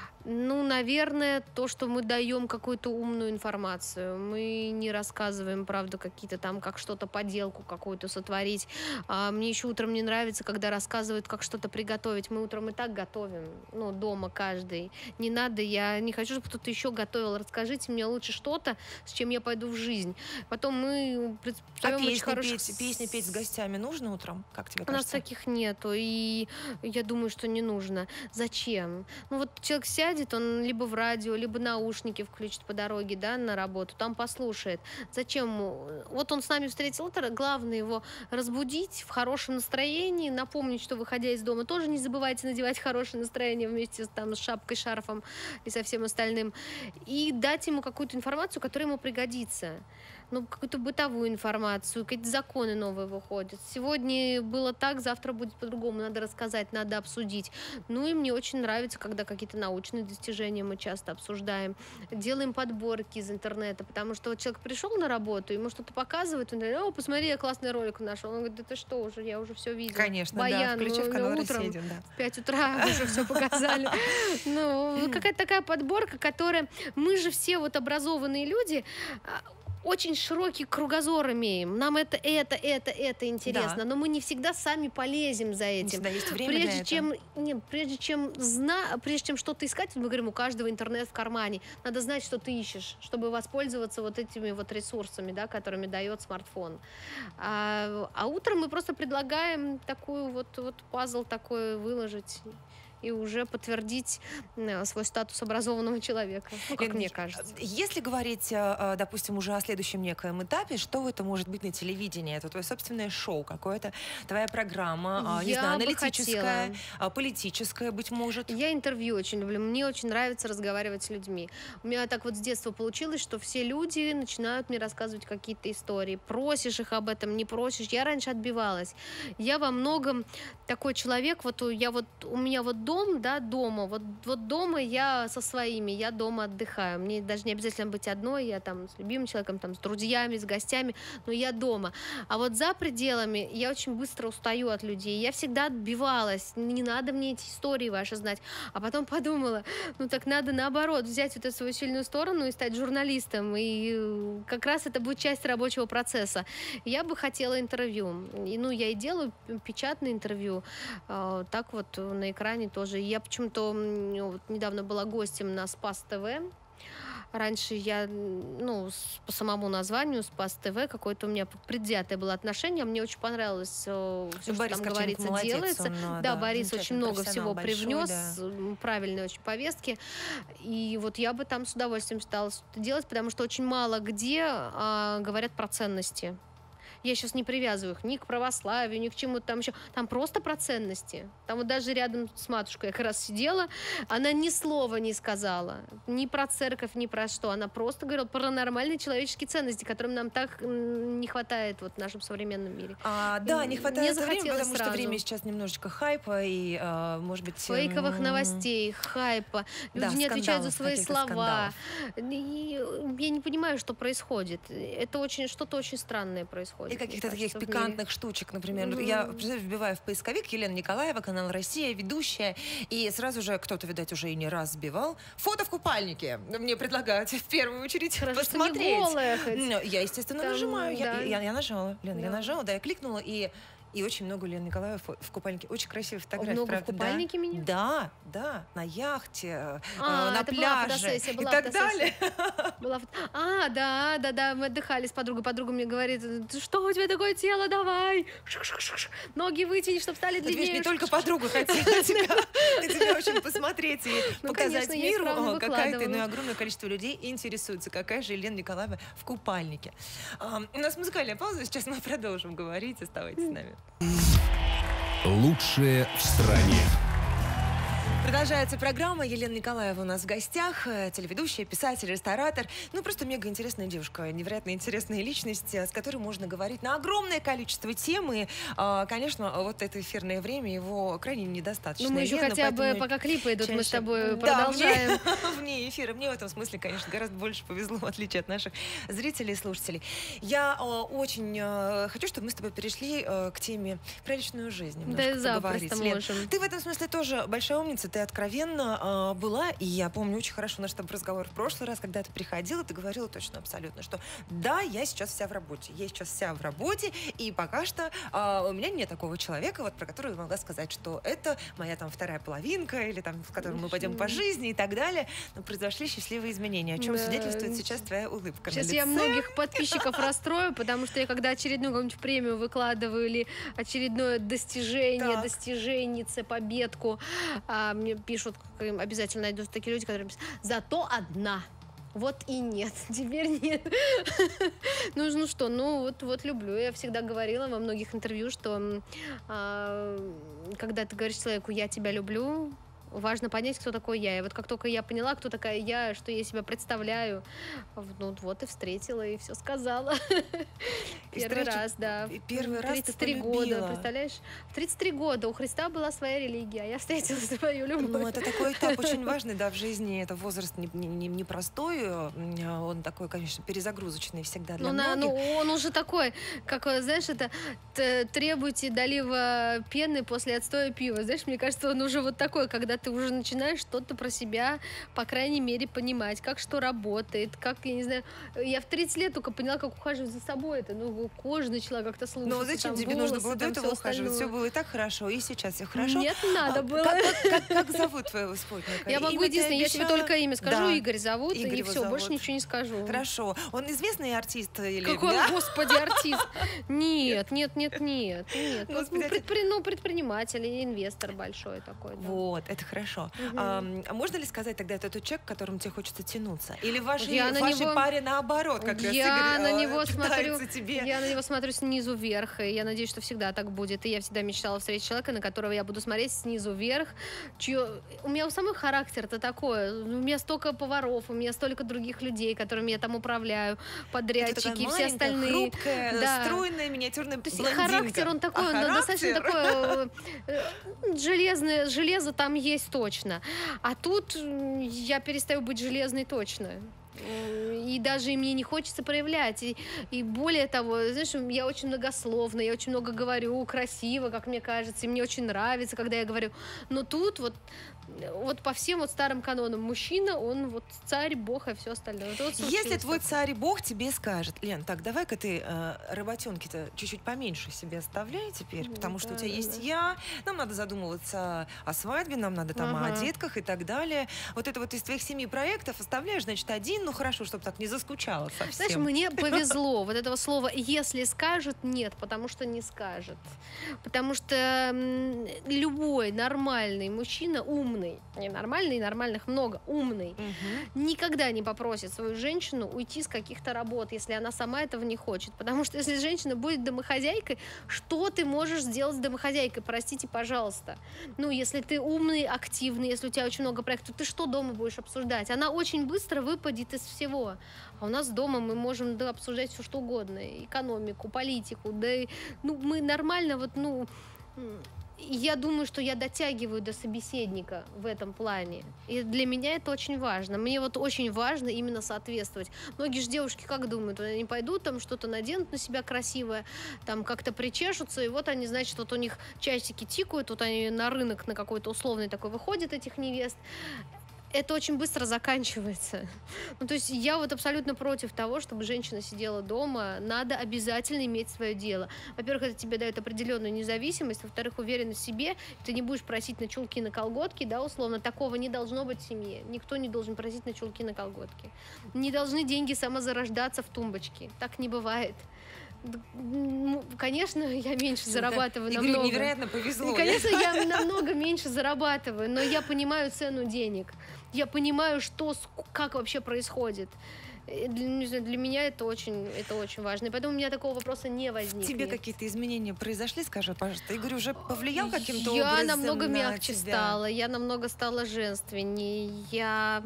Speaker 3: Ну, наверное, то, что мы даем какую-то умную информацию. Мы не рассказываем, правда, какие-то там, как что-то поделку какую-то сотворить. А мне еще утром не нравится, когда рассказывают, как что-то приготовить. Мы утром и так готовим, ну, дома каждый. Не надо, я не хочу, чтобы кто-то еще готовил. Расскажите мне лучше что-то, с чем я пойду в жизнь. Потом мы
Speaker 2: представим а песни, хороших... петь, песни петь с гостями нужно утром? Как тебе кажется?
Speaker 3: У нас таких нету, и я думаю, что не нужно. Зачем? Ну, вот человек сядет, он либо в радио, либо наушники включит по дороге, да, на работу, там послушает. Зачем? Вот он с нами встретил утро, главное его разбудить в хорошем настроении, напомнить, что, выходя из дома, тоже не забывайте надевать хорошее настроение вместе там, с шапкой, шарфом и со всем остальным. И дать ему какую-то информацию, которая ему пригодится. Ну, какую-то бытовую информацию, какие-то законы новые выходят. Сегодня было так, завтра будет по-другому. Надо рассказать, надо обсудить. Ну, и мне очень нравится, когда какие-то научные достижения мы часто обсуждаем. Делаем подборки из интернета, потому что вот человек пришел на работу, ему что-то показывают, он говорит: о, посмотри, я классный ролик нашел. Он говорит: да ты что, уже, я уже все видел.
Speaker 2: Конечно,
Speaker 3: Баян,
Speaker 2: да, включив канал
Speaker 3: утром
Speaker 2: «Россия», да.
Speaker 3: в пять утра уже все показали. Ну, какая-то такая подборка, которая... Мы же все вот образованные люди, очень широкий кругозор имеем. Нам это, это, это, это интересно, да. Но мы не всегда сами полезем за этим.
Speaker 2: Не всегда есть время
Speaker 3: прежде
Speaker 2: для
Speaker 3: чем,
Speaker 2: этого.
Speaker 3: Не, прежде чем зна, прежде чем что-то искать, мы говорим, у каждого интернет в кармане. Надо знать, что ты ищешь, чтобы воспользоваться вот этими вот ресурсами, да, которыми дает смартфон. А, а утром мы просто предлагаем такую вот, вот пазл такой выложить и уже подтвердить свой статус образованного человека, ну, как мне кажется.
Speaker 2: Если говорить, допустим, уже о следующем некоем этапе, что это может быть на телевидении? Это твое собственное шоу какое-то, твоя программа,
Speaker 3: Я
Speaker 2: не знаю,
Speaker 3: бы
Speaker 2: аналитическая,
Speaker 3: хотела.
Speaker 2: политическая, быть может?
Speaker 3: Я интервью очень люблю, мне очень нравится разговаривать с людьми. У меня так вот с детства получилось, что все люди начинают мне рассказывать какие-то истории. Просишь их об этом, не просишь. Я раньше отбивалась. Я во многом такой человек, вот я вот, у меня вот дом, да, дома. Вот, вот дома я со своими, я дома отдыхаю. Мне даже не обязательно быть одной, я там с любимым человеком, там, с друзьями, с гостями, но я дома. А вот за пределами я очень быстро устаю от людей. Я всегда отбивалась. Не надо мне эти истории ваши знать. А потом подумала, ну так надо наоборот взять вот эту свою сильную сторону и стать журналистом. И как раз это будет часть рабочего процесса. Я бы хотела интервью. И, ну, я и делаю печатное интервью. Так вот на экране тоже. Я почему-то вот, недавно была гостем на Спас ТВ. Раньше я, ну, по самому названию Спас ТВ, какое-то у меня предвзятое было отношение. Мне очень понравилось все, что
Speaker 2: Борис
Speaker 3: там
Speaker 2: Корченко
Speaker 3: говорится,
Speaker 2: молодец,
Speaker 3: делается.
Speaker 2: Он,
Speaker 3: да,
Speaker 2: да,
Speaker 3: Борис очень много всего
Speaker 2: большой,
Speaker 3: привнес,
Speaker 2: да.
Speaker 3: правильные очень повестки. И вот я бы там с удовольствием стала делать, потому что очень мало где а, говорят про ценности. я сейчас не привязываю их ни к православию, ни к чему-то там еще. Там просто про ценности. Там вот даже рядом с матушкой я как раз сидела, она ни слова не сказала. Ни про церковь, ни про что. Она просто говорила про нормальные человеческие ценности, которым нам так не хватает вот в нашем современном мире.
Speaker 2: А, да, не хватает
Speaker 3: не
Speaker 2: времени, потому
Speaker 3: сразу.
Speaker 2: что время сейчас немножечко хайпа и, а, может быть...
Speaker 3: Фейковых новостей, хайпа. Люди
Speaker 2: да,
Speaker 3: не отвечают за свои слова.
Speaker 2: Скандалов.
Speaker 3: И я не понимаю, что происходит. Это очень что-то очень странное происходит.
Speaker 2: И каких-то таких
Speaker 3: кажется,
Speaker 2: пикантных штучек, например. Mm-hmm. Я вбиваю в поисковик Елена Николаева, канал «Россия», ведущая, и сразу же кто-то, видать, уже и не раз сбивал. Фото в купальнике мне предлагают в первую очередь
Speaker 3: Хорошо,
Speaker 2: посмотреть.
Speaker 3: Что не голая хоть.
Speaker 2: Я, естественно,
Speaker 3: Там,
Speaker 2: нажимаю.
Speaker 3: да.
Speaker 2: Я, я, я нажала, Лена,
Speaker 3: да.
Speaker 2: я нажала, да, я кликнула, и... И очень много Лены Николаевой в купальнике. Очень красивые фотографии.
Speaker 3: Много
Speaker 2: правда,
Speaker 3: в купальнике
Speaker 2: да?
Speaker 3: меня?
Speaker 2: Да, да, на яхте,
Speaker 3: а,
Speaker 2: э, на
Speaker 3: это
Speaker 2: пляже
Speaker 3: была
Speaker 2: и так далее.
Speaker 3: Была... А, да, да, да, мы отдыхали с подругой. Подруга мне говорит, что у тебя такое тело, давай. Ноги вытяни, чтобы стали длиннее.
Speaker 2: Видишь, не только подруга хотела тебя очень посмотреть и показать миру, какая ты, но и огромное количество людей интересуется, какая же Елена Николаева в купальнике. У нас музыкальная пауза, сейчас мы продолжим говорить, оставайтесь с нами.
Speaker 1: Лучшее в стране.
Speaker 2: Продолжается программа. Елена Николаева у нас в гостях, телеведущая, писатель, ресторатор. Ну, просто мега интересная девушка, невероятно интересная личность, с которой можно говорить на огромное количество тем. И, конечно, вот это эфирное время его крайне недостаточно.
Speaker 3: Ну, мы еще
Speaker 2: Лена,
Speaker 3: хотя бы, пока клипы идут,
Speaker 2: чаще...
Speaker 3: мы с тобой
Speaker 2: да,
Speaker 3: продолжаем.
Speaker 2: Вне, вне эфира. Мне в этом смысле, конечно, гораздо больше повезло, в отличие от наших зрителей и слушателей. Я о, очень э, хочу, чтобы мы с тобой перешли э, к теме про личную жизнь.
Speaker 3: Да, запросто можем.
Speaker 2: Ты в этом смысле тоже большая умница, ты откровенно э, была, и я помню очень хорошо наш там разговор в прошлый раз, когда ты приходила, ты говорила точно абсолютно, что да, я сейчас вся в работе, я сейчас вся в работе, и пока что э, у меня нет такого человека, вот про которого я могла сказать, что это моя там вторая половинка, или там, в котором мы пойдем по жизни и так далее. Но произошли счастливые изменения, о чем
Speaker 3: да.
Speaker 2: свидетельствует сейчас твоя улыбка.
Speaker 3: Сейчас я многих подписчиков расстрою, потому что я когда очередную какую-нибудь премию выкладываю или очередное достижение,
Speaker 2: так.
Speaker 3: достиженнице, победку, а, мне пишут, обязательно найдутся такие люди, которые пишут, зато одна. Вот и нет, теперь нет. ну, ну что, ну вот, вот люблю. Я всегда говорила во многих интервью, что а, когда ты говоришь человеку «я тебя люблю», важно понять, кто такой я. И вот как только я поняла, кто такая я, что я себя представляю, ну вот и встретила, и все сказала. Первый раз, да.
Speaker 2: Первый раз
Speaker 3: тридцать три года, представляешь? В тридцать три года у Христа была своя религия, а я встретила свою любовь.
Speaker 2: Ну, это такой этап очень важный, да, в жизни. Это возраст непростой, не, не он такой, конечно, перезагрузочный всегда для
Speaker 3: ну,
Speaker 2: многих.
Speaker 3: На, ну, он уже такой, как, знаешь, это требуйте долива пены после отстоя пива. Знаешь, мне кажется, он уже вот такой, когда ты уже начинаешь что-то про себя, по крайней мере, понимать, как что работает, как, я не знаю, я в тридцать лет только поняла, как ухаживать за собой. Это, ну, кожа начала как-то слушаться.
Speaker 2: Ну, зачем тебе
Speaker 3: волосы,
Speaker 2: нужно было до этого ухаживать? Все было и так хорошо, и сейчас все хорошо.
Speaker 3: Нет, надо
Speaker 2: а,
Speaker 3: было.
Speaker 2: Как, как, как, как зовут твоего спутника?
Speaker 3: Я могу единственное, я тебе только имя скажу,
Speaker 2: да.
Speaker 3: Игорь зовут,
Speaker 2: Игорь
Speaker 3: и все,
Speaker 2: зовут.
Speaker 3: больше ничего не скажу.
Speaker 2: Хорошо. Он известный артист? Или...
Speaker 3: Какой,
Speaker 2: да?
Speaker 3: господи, артист? Нет, нет, нет, нет, нет.
Speaker 2: Господи,
Speaker 3: ну, предпри... ну, предприниматель и инвестор большой такой. Да.
Speaker 2: Вот, это хорошо.
Speaker 3: Угу.
Speaker 2: А, а можно ли сказать тогда, это тот человек, к которому тебе хочется тянуться? Или в вашей,
Speaker 3: я
Speaker 2: в вашей
Speaker 3: него...
Speaker 2: паре наоборот, как раз
Speaker 3: я
Speaker 2: Игорь
Speaker 3: на
Speaker 2: а,
Speaker 3: него смотрю,
Speaker 2: тебе?
Speaker 3: Я на него смотрю снизу вверх, и я надеюсь, что всегда так будет. И я всегда мечтала встретить человека, на которого я буду смотреть снизу вверх. Чье... У меня у самой характер-то такой. У меня столько поваров, у меня столько других людей, которыми я там управляю, подрядчики, все остальные.
Speaker 2: Хрупкая, да. стройная, миниатюрная блондинка.
Speaker 3: Характер он такой,
Speaker 2: а
Speaker 3: он
Speaker 2: характер?
Speaker 3: достаточно такой железное, железо там есть точно. А тут я перестаю быть железной точно. И даже и мне не хочется проявлять. И, и более того, знаешь, я очень многословна, я очень много говорю, красиво, как мне кажется, и мне очень нравится, когда я говорю. Но тут вот, вот по всем вот старым канонам мужчина, он вот царь, бог и все остальное. Вот, вот,
Speaker 2: если твой царь и бог тебе скажет: Лен, так, давай-ка ты э, работенки-то чуть-чуть поменьше себе оставляй теперь, ну, потому да, что у тебя да, есть да. я, нам надо задумываться о свадьбе, нам надо там ага. о детках и так далее. Вот это вот из твоих семи проектов оставляешь, значит, один, ну хорошо, чтобы так не заскучала совсем.
Speaker 3: Знаешь, мне повезло. Вот этого слова «если скажет» нет, потому что не скажет. Потому что любой нормальный мужчина, умный, не нормальный, нормальных много, умный, угу. никогда не попросит свою женщину уйти с каких-то работ, если она сама этого не хочет. Потому что если женщина будет домохозяйкой, что ты можешь сделать с домохозяйкой? Простите, пожалуйста. Ну, если ты умный, активный, если у тебя очень много проектов, ты что дома будешь обсуждать? Она очень быстро выпадет из всего. А у нас дома мы можем да, обсуждать все что угодно. Экономику, политику. Да, и, ну, мы нормально вот, ну... Я думаю, что я дотягиваю до собеседника в этом плане. И для меня это очень важно. Мне вот очень важно именно соответствовать. Многие же девушки как думают? Они пойдут, там что-то наденут на себя красивое, там как-то причешутся, и вот они, значит, вот у них часики тикают, вот они на рынок на какой-то условный такой выходят, этих невест. Это очень быстро заканчивается. Ну, то есть я вот абсолютно против того, чтобы женщина сидела дома. Надо обязательно иметь свое дело. Во-первых, это тебе дает определенную независимость. Во-вторых, уверенность в себе. Ты не будешь просить на чулки, на колготки, да, условно. Такого не должно быть в семье. Никто не должен просить на чулки, на колготки. Не должны деньги самозарождаться в тумбочке. Так не бывает. Конечно, я меньше ну, зарабатываю
Speaker 2: да.
Speaker 3: намного.
Speaker 2: Невероятно повезло.
Speaker 3: Конечно, я намного меньше зарабатываю, но я понимаю цену денег. Я понимаю, что, как вообще происходит. Для, для меня это очень, это очень важно. И поэтому у меня такого вопроса не возникнет.
Speaker 2: Тебе какие-то изменения произошли, скажи, пожалуйста? Игорь уже повлиял каким-то
Speaker 3: я
Speaker 2: образом
Speaker 3: намного
Speaker 2: на
Speaker 3: мягче
Speaker 2: тебя?
Speaker 3: стала, я намного стала женственнее, я,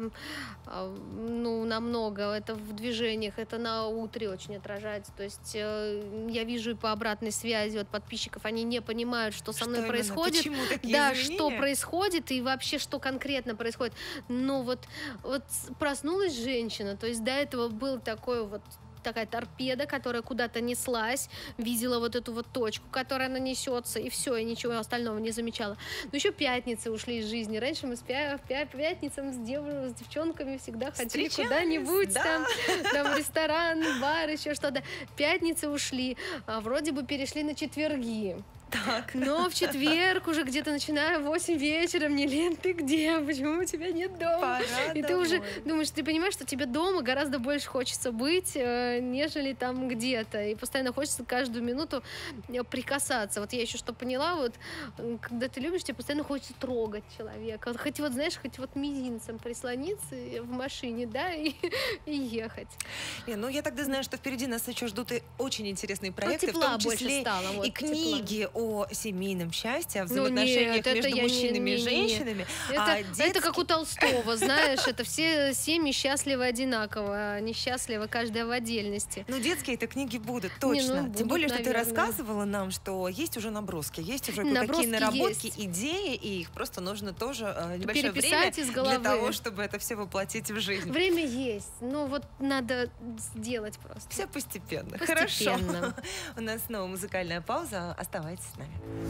Speaker 3: ну, намного, это в движениях, это на утре очень отражается. То есть я вижу и по обратной связи от подписчиков, они не понимают, что со
Speaker 2: что
Speaker 3: мной
Speaker 2: именно?
Speaker 3: происходит.
Speaker 2: Почему такие
Speaker 3: да,
Speaker 2: изменения?
Speaker 3: что происходит и вообще, что конкретно происходит. Но вот, вот проснулась женщина, то есть до этого был такой вот такая торпеда, которая куда-то неслась, видела вот эту вот точку, которая она несется, и все, я ничего остального не замечала. Но еще пятницы ушли из жизни. Раньше мы с пя- пя- пятницам с, дев- с девчонками всегда ходили куда-нибудь, да. там, там ресторан, бар, еще что-то. Пятницы ушли, а вроде бы перешли на четверги.
Speaker 2: Так.
Speaker 3: Но в четверг уже где-то начиная в восемь вечера мне: Лен, ты где? Почему у тебя нет дома?
Speaker 2: Пора
Speaker 3: и
Speaker 2: домой.
Speaker 3: ты уже думаешь, ты понимаешь, что тебе дома гораздо больше хочется быть, нежели там где-то. И постоянно хочется каждую минуту прикасаться. Вот я еще что поняла, вот когда ты любишь, тебе постоянно хочется трогать человека. Вот, хоть вот, знаешь, хоть вот мизинцем прислониться в машине, да, и, и ехать.
Speaker 2: Лен, ну я тогда знаю, что впереди нас еще ждут и очень интересные проекты,
Speaker 3: ну,
Speaker 2: в том числе
Speaker 3: стало, вот,
Speaker 2: и книги
Speaker 3: тепла.
Speaker 2: о семейном счастье, о
Speaker 3: Ну,
Speaker 2: взаимоотношениях
Speaker 3: нет,
Speaker 2: между
Speaker 3: я
Speaker 2: мужчинами
Speaker 3: не,
Speaker 2: и
Speaker 3: не, не,
Speaker 2: женщинами.
Speaker 3: Это,
Speaker 2: а детский...
Speaker 3: это как у Толстого, знаешь, это все семьи счастливы одинаково, несчастливы каждая в отдельности.
Speaker 2: Ну, детские это книги будут, точно.
Speaker 3: Не, ну, будут,
Speaker 2: Тем более, что
Speaker 3: наверное.
Speaker 2: ты рассказывала нам, что есть уже наброски, есть уже
Speaker 3: Наброски
Speaker 2: какие наработки,
Speaker 3: есть.
Speaker 2: идеи, и их просто нужно тоже э, небольшое
Speaker 3: Переписать
Speaker 2: время
Speaker 3: из головы.
Speaker 2: для того, чтобы это все воплотить в жизнь.
Speaker 3: Время есть, но вот надо сделать просто.
Speaker 2: Все постепенно.
Speaker 3: Постепенно.
Speaker 2: Хорошо. У нас снова музыкальная пауза. Оставайтесь с нами.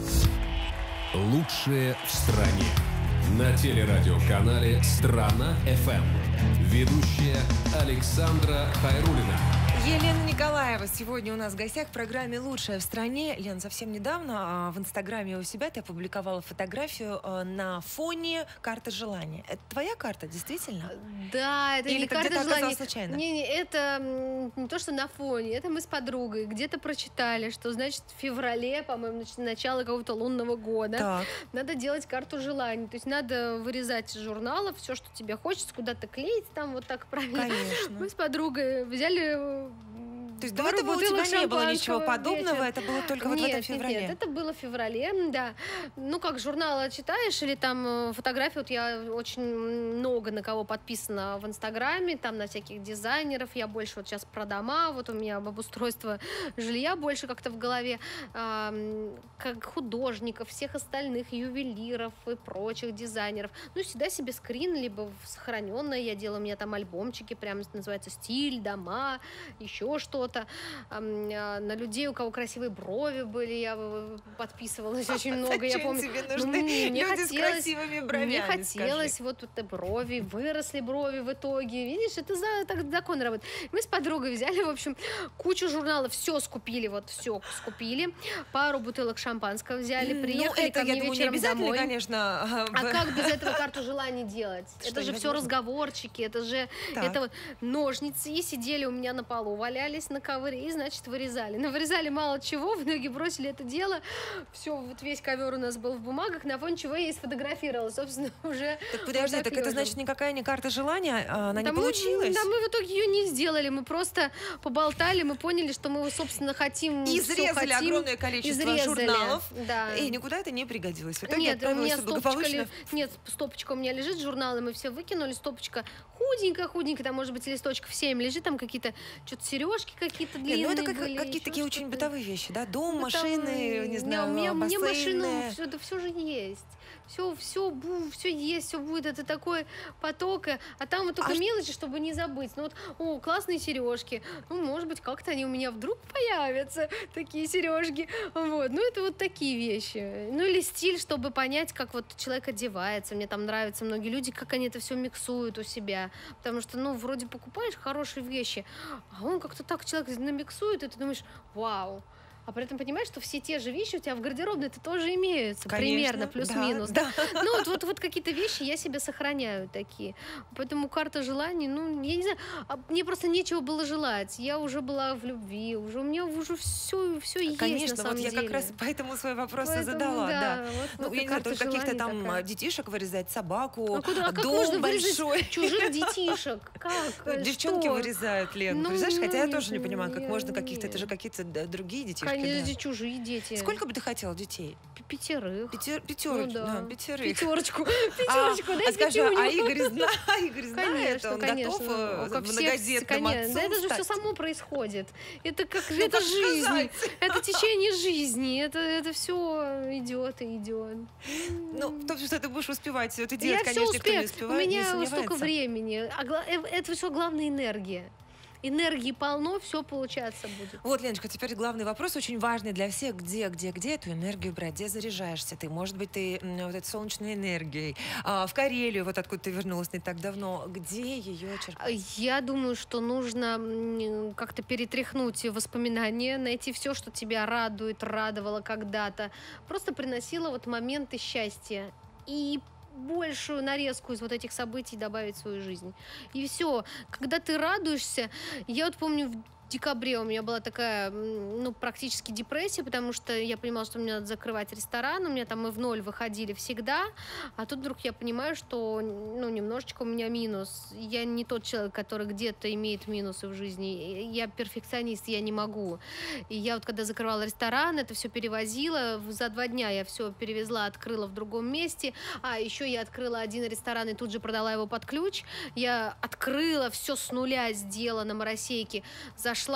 Speaker 1: Лучшее в стране. На телерадиоканале «Страна-ФМ». Ведущая Александра Хайруллина.
Speaker 2: Елена Николаева сегодня у нас в гостях в программе «Лучшая в стране». Лен, совсем недавно в Инстаграме у себя ты опубликовала фотографию на фоне карты желания. Это твоя карта, действительно?
Speaker 3: Да, это
Speaker 2: Или
Speaker 3: не
Speaker 2: это
Speaker 3: карта
Speaker 2: где-то
Speaker 3: желания.
Speaker 2: оказалось случайно?
Speaker 3: Не, не, это не то, что на фоне. Это мы с подругой где-то прочитали, что, значит, в феврале, по-моему, нач- начало какого-то лунного года,
Speaker 2: Так.
Speaker 3: надо делать карту желаний. То есть надо вырезать из журнала все, что тебе хочется, куда-то клеить там вот так правильно.
Speaker 2: Конечно.
Speaker 3: Мы с подругой взяли...
Speaker 2: То есть до
Speaker 3: пару
Speaker 2: этого у тебя
Speaker 3: бутылок
Speaker 2: не было ничего
Speaker 3: шампанского
Speaker 2: подобного,
Speaker 3: вечер.
Speaker 2: это было только вот
Speaker 3: нет,
Speaker 2: в этом
Speaker 3: нет,
Speaker 2: феврале?
Speaker 3: Нет, это было в феврале, да. Ну, как журналы читаешь, или там фотографии, вот я очень много на кого подписана в Инстаграме, там на всяких дизайнеров, я больше вот сейчас про дома, вот у меня обустройство жилья больше как-то в голове, а, как художников, всех остальных, ювелиров и прочих дизайнеров. Ну, всегда себе скрин, либо сохраненное я делаю, у меня там альбомчики, прям называется «Стиль», «Дома», еще что-то. что-то, на людей, у кого красивые брови были, я подписывалась очень много, я помню.
Speaker 2: Тебе нужны
Speaker 3: мне
Speaker 2: люди
Speaker 3: хотелось,
Speaker 2: с красивыми бровями,
Speaker 3: мне хотелось,
Speaker 2: скажи.
Speaker 3: вот тут брови, выросли брови в итоге, видишь, это за, так закон работает. Мы с подругой взяли, в общем, кучу журналов, все скупили, вот все скупили, пару бутылок шампанского взяли, приехали
Speaker 2: ну, это,
Speaker 3: ко мне
Speaker 2: я думаю,
Speaker 3: вечером
Speaker 2: не обязательно,
Speaker 3: домой.
Speaker 2: конечно.
Speaker 3: А как без этого карту желаний делать?
Speaker 2: Что,
Speaker 3: это же
Speaker 2: невозможно?
Speaker 3: все разговорчики, это же
Speaker 2: Так.
Speaker 3: это вот ножницы, и сидели у меня на полу, валялись на ковре, и, значит, вырезали. Но вырезали мало чего, в итоге бросили это дело, все, вот весь ковер у нас был в бумагах, на фоне чего я и сфотографировала, собственно, уже.
Speaker 2: Так подожди,
Speaker 3: вот
Speaker 2: так,
Speaker 3: так
Speaker 2: это
Speaker 3: лежим.
Speaker 2: значит никакая не карта желания, а она
Speaker 3: Да
Speaker 2: не
Speaker 3: мы-
Speaker 2: получилась?
Speaker 3: Да, мы в итоге ее не сделали, мы просто поболтали, мы поняли, что мы, собственно, хотим.
Speaker 2: И
Speaker 3: всё
Speaker 2: изрезали
Speaker 3: хотим,
Speaker 2: огромное количество
Speaker 3: изрезали,
Speaker 2: журналов,
Speaker 3: Да.
Speaker 2: и никуда это не пригодилось. В итоге
Speaker 3: Нет, у
Speaker 2: отправилась
Speaker 3: меня стопочка,
Speaker 2: благополучно
Speaker 3: ли- нет, стопочка у меня лежит, журналы мы все выкинули, стопочка худенькая-худенькая, там, может быть, листочков семь лежит, там какие-то, что-то сережки какие-то
Speaker 2: Нет,
Speaker 3: длинные
Speaker 2: ну это как-
Speaker 3: были,
Speaker 2: какие-то
Speaker 3: еще
Speaker 2: такие очень
Speaker 3: что-то.
Speaker 2: бытовые вещи, да? Дом,
Speaker 3: Бытовые.
Speaker 2: машины, не знаю,
Speaker 3: у меня, мне машину,
Speaker 2: бассейны.
Speaker 3: все, да все же есть. Все, все, все есть, все будет. Это такой поток. и- А там вот только
Speaker 2: А ш-
Speaker 3: мелочи, чтобы не забыть. Ну вот, о, классные сережки. Ну, может быть, как-то они у меня вдруг появятся, такие сережки. Вот. Ну, это вот такие вещи. Ну, или стиль, чтобы понять, как вот человек одевается. Мне там нравятся многие люди, как они это все миксуют у себя. Потому что, ну, вроде покупаешь хорошие вещи, а он как-то так человек намиксует, и ты думаешь, вау. А при этом понимаешь, что все те же вещи у тебя в гардеробной это тоже имеются.
Speaker 2: Конечно,
Speaker 3: Примерно, плюс-минус.
Speaker 2: да,
Speaker 3: Да. Ну, вот, вот, вот какие-то вещи я себе сохраняю такие. Поэтому карта желаний, ну, я не знаю, а мне просто нечего было желать. Я уже была в любви, уже у меня уже все, все есть
Speaker 2: Конечно,
Speaker 3: на самом
Speaker 2: вот я
Speaker 3: деле.
Speaker 2: как раз поэтому свой вопрос и
Speaker 3: Поэтому,
Speaker 2: задала.
Speaker 3: да,
Speaker 2: Да.
Speaker 3: вот-
Speaker 2: Ну,
Speaker 3: вот
Speaker 2: я
Speaker 3: и
Speaker 2: не знаю,
Speaker 3: карта
Speaker 2: тут каких-то
Speaker 3: желаний
Speaker 2: там
Speaker 3: такая.
Speaker 2: детишек вырезать, собаку,
Speaker 3: А куда, а как
Speaker 2: дом
Speaker 3: можно
Speaker 2: большой.
Speaker 3: вырезать чужих детишек? Как?
Speaker 2: Ну, девчонки
Speaker 3: Что?
Speaker 2: вырезают, Лен.
Speaker 3: Ну,
Speaker 2: Представляешь, хотя я
Speaker 3: нет,
Speaker 2: тоже не понимаю, как
Speaker 3: не-
Speaker 2: можно каких-то, это
Speaker 3: не.
Speaker 2: же какие-то да, другие детишки.
Speaker 3: Конечно,
Speaker 2: да.
Speaker 3: эти чужие дети.
Speaker 2: Сколько бы ты хотела детей?
Speaker 3: П- Пятерых.
Speaker 2: Пятер, пятерочку,
Speaker 3: Ну да.
Speaker 2: да, пятерых.
Speaker 3: Пятерочку.
Speaker 2: А,
Speaker 3: Пятерочку,
Speaker 2: а
Speaker 3: дайте
Speaker 2: скажи, а
Speaker 3: пятюню.
Speaker 2: Игорь, зна... Игорь знает,
Speaker 3: Конечно,
Speaker 2: он
Speaker 3: конечно.
Speaker 2: готов э,
Speaker 3: Ну, как все-
Speaker 2: многодетным
Speaker 3: конечно.
Speaker 2: отцом
Speaker 3: Да это же все
Speaker 2: стать?
Speaker 3: само происходит. Это как
Speaker 2: Ну,
Speaker 3: это
Speaker 2: как
Speaker 3: жизнь.
Speaker 2: сказать?
Speaker 3: Это течение жизни. Это, это все идет и идет.
Speaker 2: Ну, в том, что ты будешь успевать все это
Speaker 3: Я
Speaker 2: делать,
Speaker 3: все
Speaker 2: конечно, никто не
Speaker 3: успею. У
Speaker 2: успевает, не
Speaker 3: меня столько
Speaker 2: сомневается.
Speaker 3: времени. А гла- э, это все главная энергия. Энергии полно, все получаться будет.
Speaker 2: Вот, Леночка, теперь главный вопрос, очень важный для всех. Где, где, где эту энергию брать? Где заряжаешься ты? Может быть, ты м, вот этой солнечной энергией. А, в Карелию, вот откуда ты вернулась не так давно. Где ее черпать?
Speaker 3: Я думаю, что нужно м, как-то перетряхнуть воспоминания, найти все, что тебя радует, радовало когда-то. Просто приносило вот моменты счастья. И большую нарезку из вот этих событий добавить в свою жизнь. И все. Когда ты радуешься, я вот помню, в декабре у меня была такая, м, ну, практически депрессия, потому что я понимала, что мне надо закрывать ресторан, у меня там мы в ноль выходили всегда, а тут вдруг я понимаю, что, ну, немножечко у меня минус. Я не тот человек, который где-то имеет минусы в жизни. Я перфекционист, я не могу. И я вот когда закрывала ресторан, это все перевозила, за два дня я все перевезла, открыла в другом месте, а еще я открыла один ресторан и тут же продала его под ключ. Я открыла, все с нуля сделала на Моросейке, зашла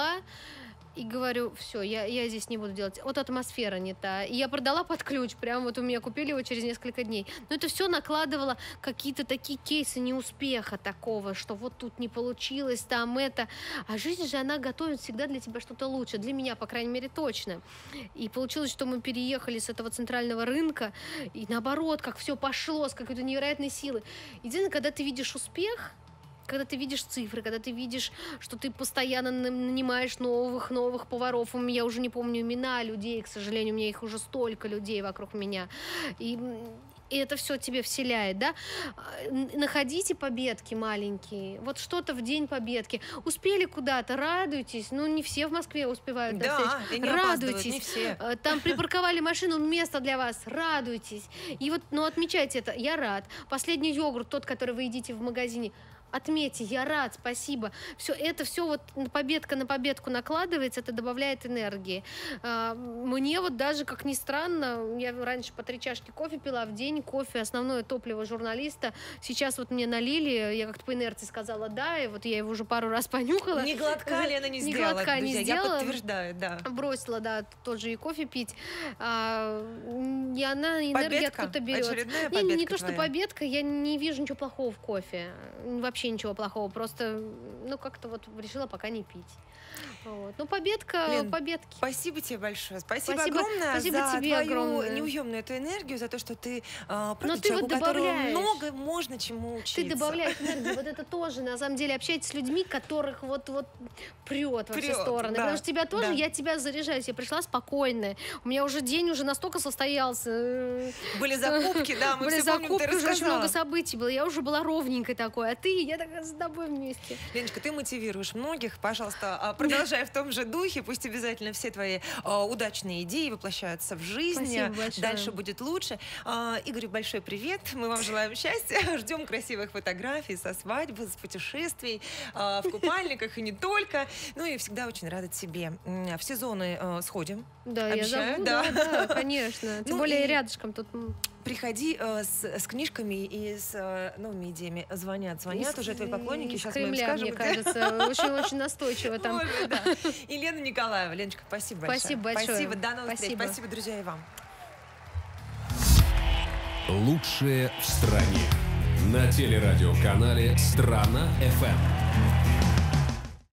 Speaker 3: и говорю, все, я, я здесь не буду делать. Вот атмосфера не та. И я продала под ключ, прям вот у меня купили его через несколько дней. Но это все накладывало какие-то такие кейсы неуспеха такого, что вот тут не получилось, там это. А жизнь же, она готовит всегда для тебя что-то лучше. Для меня, по крайней мере, точно. И получилось, что мы переехали с этого центрального рынка, и наоборот, как все пошло с какой-то невероятной силы. Единственное, когда ты видишь успех, когда ты видишь цифры, когда ты видишь, что ты постоянно нанимаешь новых, новых поваров. У меня, я уже не помню имена людей, к сожалению, у меня их уже столько людей вокруг меня. И, и это все тебе вселяет, да? Находите победки маленькие. Вот что-то в день победки. Успели куда-то, радуйтесь. Ну, не все в Москве успевают
Speaker 2: Да,
Speaker 3: достичь.
Speaker 2: и не опаздывают,
Speaker 3: Радуйтесь.
Speaker 2: не все.
Speaker 3: Там припарковали машину, место для вас. Радуйтесь. И вот, ну, отмечайте это. Я рад. Последний йогурт, тот, который вы едите в магазине, отметьте, я рад, спасибо. Все это все вот победка на победку накладывается, это добавляет энергии. А, мне вот даже, как ни странно, я раньше по три чашки кофе пила в день, кофе основное топливо журналиста. Сейчас вот мне налили, я как-то по инерции сказала да, и вот я его уже пару раз понюхала.
Speaker 2: Ни глотка Лена не
Speaker 3: Ни
Speaker 2: сделала,
Speaker 3: глотка не
Speaker 2: друзья,
Speaker 3: сделала.
Speaker 2: я подтверждаю, да.
Speaker 3: Бросила, да, тот же и кофе пить. А, и она энергия
Speaker 2: Победка?
Speaker 3: откуда-то берет.
Speaker 2: Очередная
Speaker 3: Не, не, не
Speaker 2: победка
Speaker 3: то, что
Speaker 2: твоя.
Speaker 3: победка, я не вижу ничего плохого в кофе. Вообще ничего плохого. Просто ну, как-то вот решила пока не пить. Вот. Ну, победка,
Speaker 2: Лен,
Speaker 3: победки.
Speaker 2: Спасибо тебе большое. Спасибо,
Speaker 3: Спасибо,
Speaker 2: огромное
Speaker 3: спасибо
Speaker 2: за
Speaker 3: тебе
Speaker 2: твою
Speaker 3: огромное.
Speaker 2: неуемную эту энергию, за то, что ты э, просто
Speaker 3: ты
Speaker 2: человек,
Speaker 3: вот
Speaker 2: у которого
Speaker 3: добавляешь.
Speaker 2: много можно чему учиться.
Speaker 3: Ты добавляешь энергию. Вот это тоже, на самом деле, общайтесь с людьми, которых вот, вот прет во все
Speaker 2: Прет,
Speaker 3: стороны.
Speaker 2: да,
Speaker 3: Потому что тебя тоже,
Speaker 2: да.
Speaker 3: я тебя заряжаюсь. Я пришла спокойная. У меня уже день уже настолько состоялся.
Speaker 2: Были закупки, да, мы
Speaker 3: Были
Speaker 2: все помним,
Speaker 3: закупки,
Speaker 2: ты
Speaker 3: уже очень много
Speaker 2: рассказала.
Speaker 3: событий было. Я уже была ровненькой такой, а ты, я такая с тобой вместе.
Speaker 2: Леночка, ты мотивируешь многих. Пожалуйста, а, продолжай в том же духе. Пусть обязательно все твои а, удачные идеи воплощаются в жизнь.
Speaker 3: Спасибо большое.
Speaker 2: Дальше будет лучше. А, Игорю большой привет. Мы вам желаем счастья. Ждем красивых фотографий со свадьбы, с путешествий, а, в купальниках и не только. Ну и всегда очень рада тебе. М, В сезоны а, сходим.
Speaker 3: Да,
Speaker 2: Обещаю,
Speaker 3: я зову,
Speaker 2: да.
Speaker 3: да, да, конечно. Тем
Speaker 2: Ну
Speaker 3: более
Speaker 2: и-
Speaker 3: рядышком тут. м,
Speaker 2: Приходи э, с, с книжками и с э, новыми идеями. Звонят, звонят
Speaker 3: из-
Speaker 2: уже твои поклонники.
Speaker 3: из
Speaker 2: Сейчас мы им
Speaker 3: Кремля,
Speaker 2: скажем,
Speaker 3: мне
Speaker 2: где.
Speaker 3: кажется, очень-очень настойчиво там.
Speaker 2: Может, да. И Лена Николаева. Леночка, спасибо большое.
Speaker 3: Спасибо большое.
Speaker 2: Спасибо, до новых встреч.
Speaker 3: Спасибо.
Speaker 2: Спасибо, друзья, и вам.
Speaker 1: Лучшее в стране. На телерадиоканале «Страна эф эм».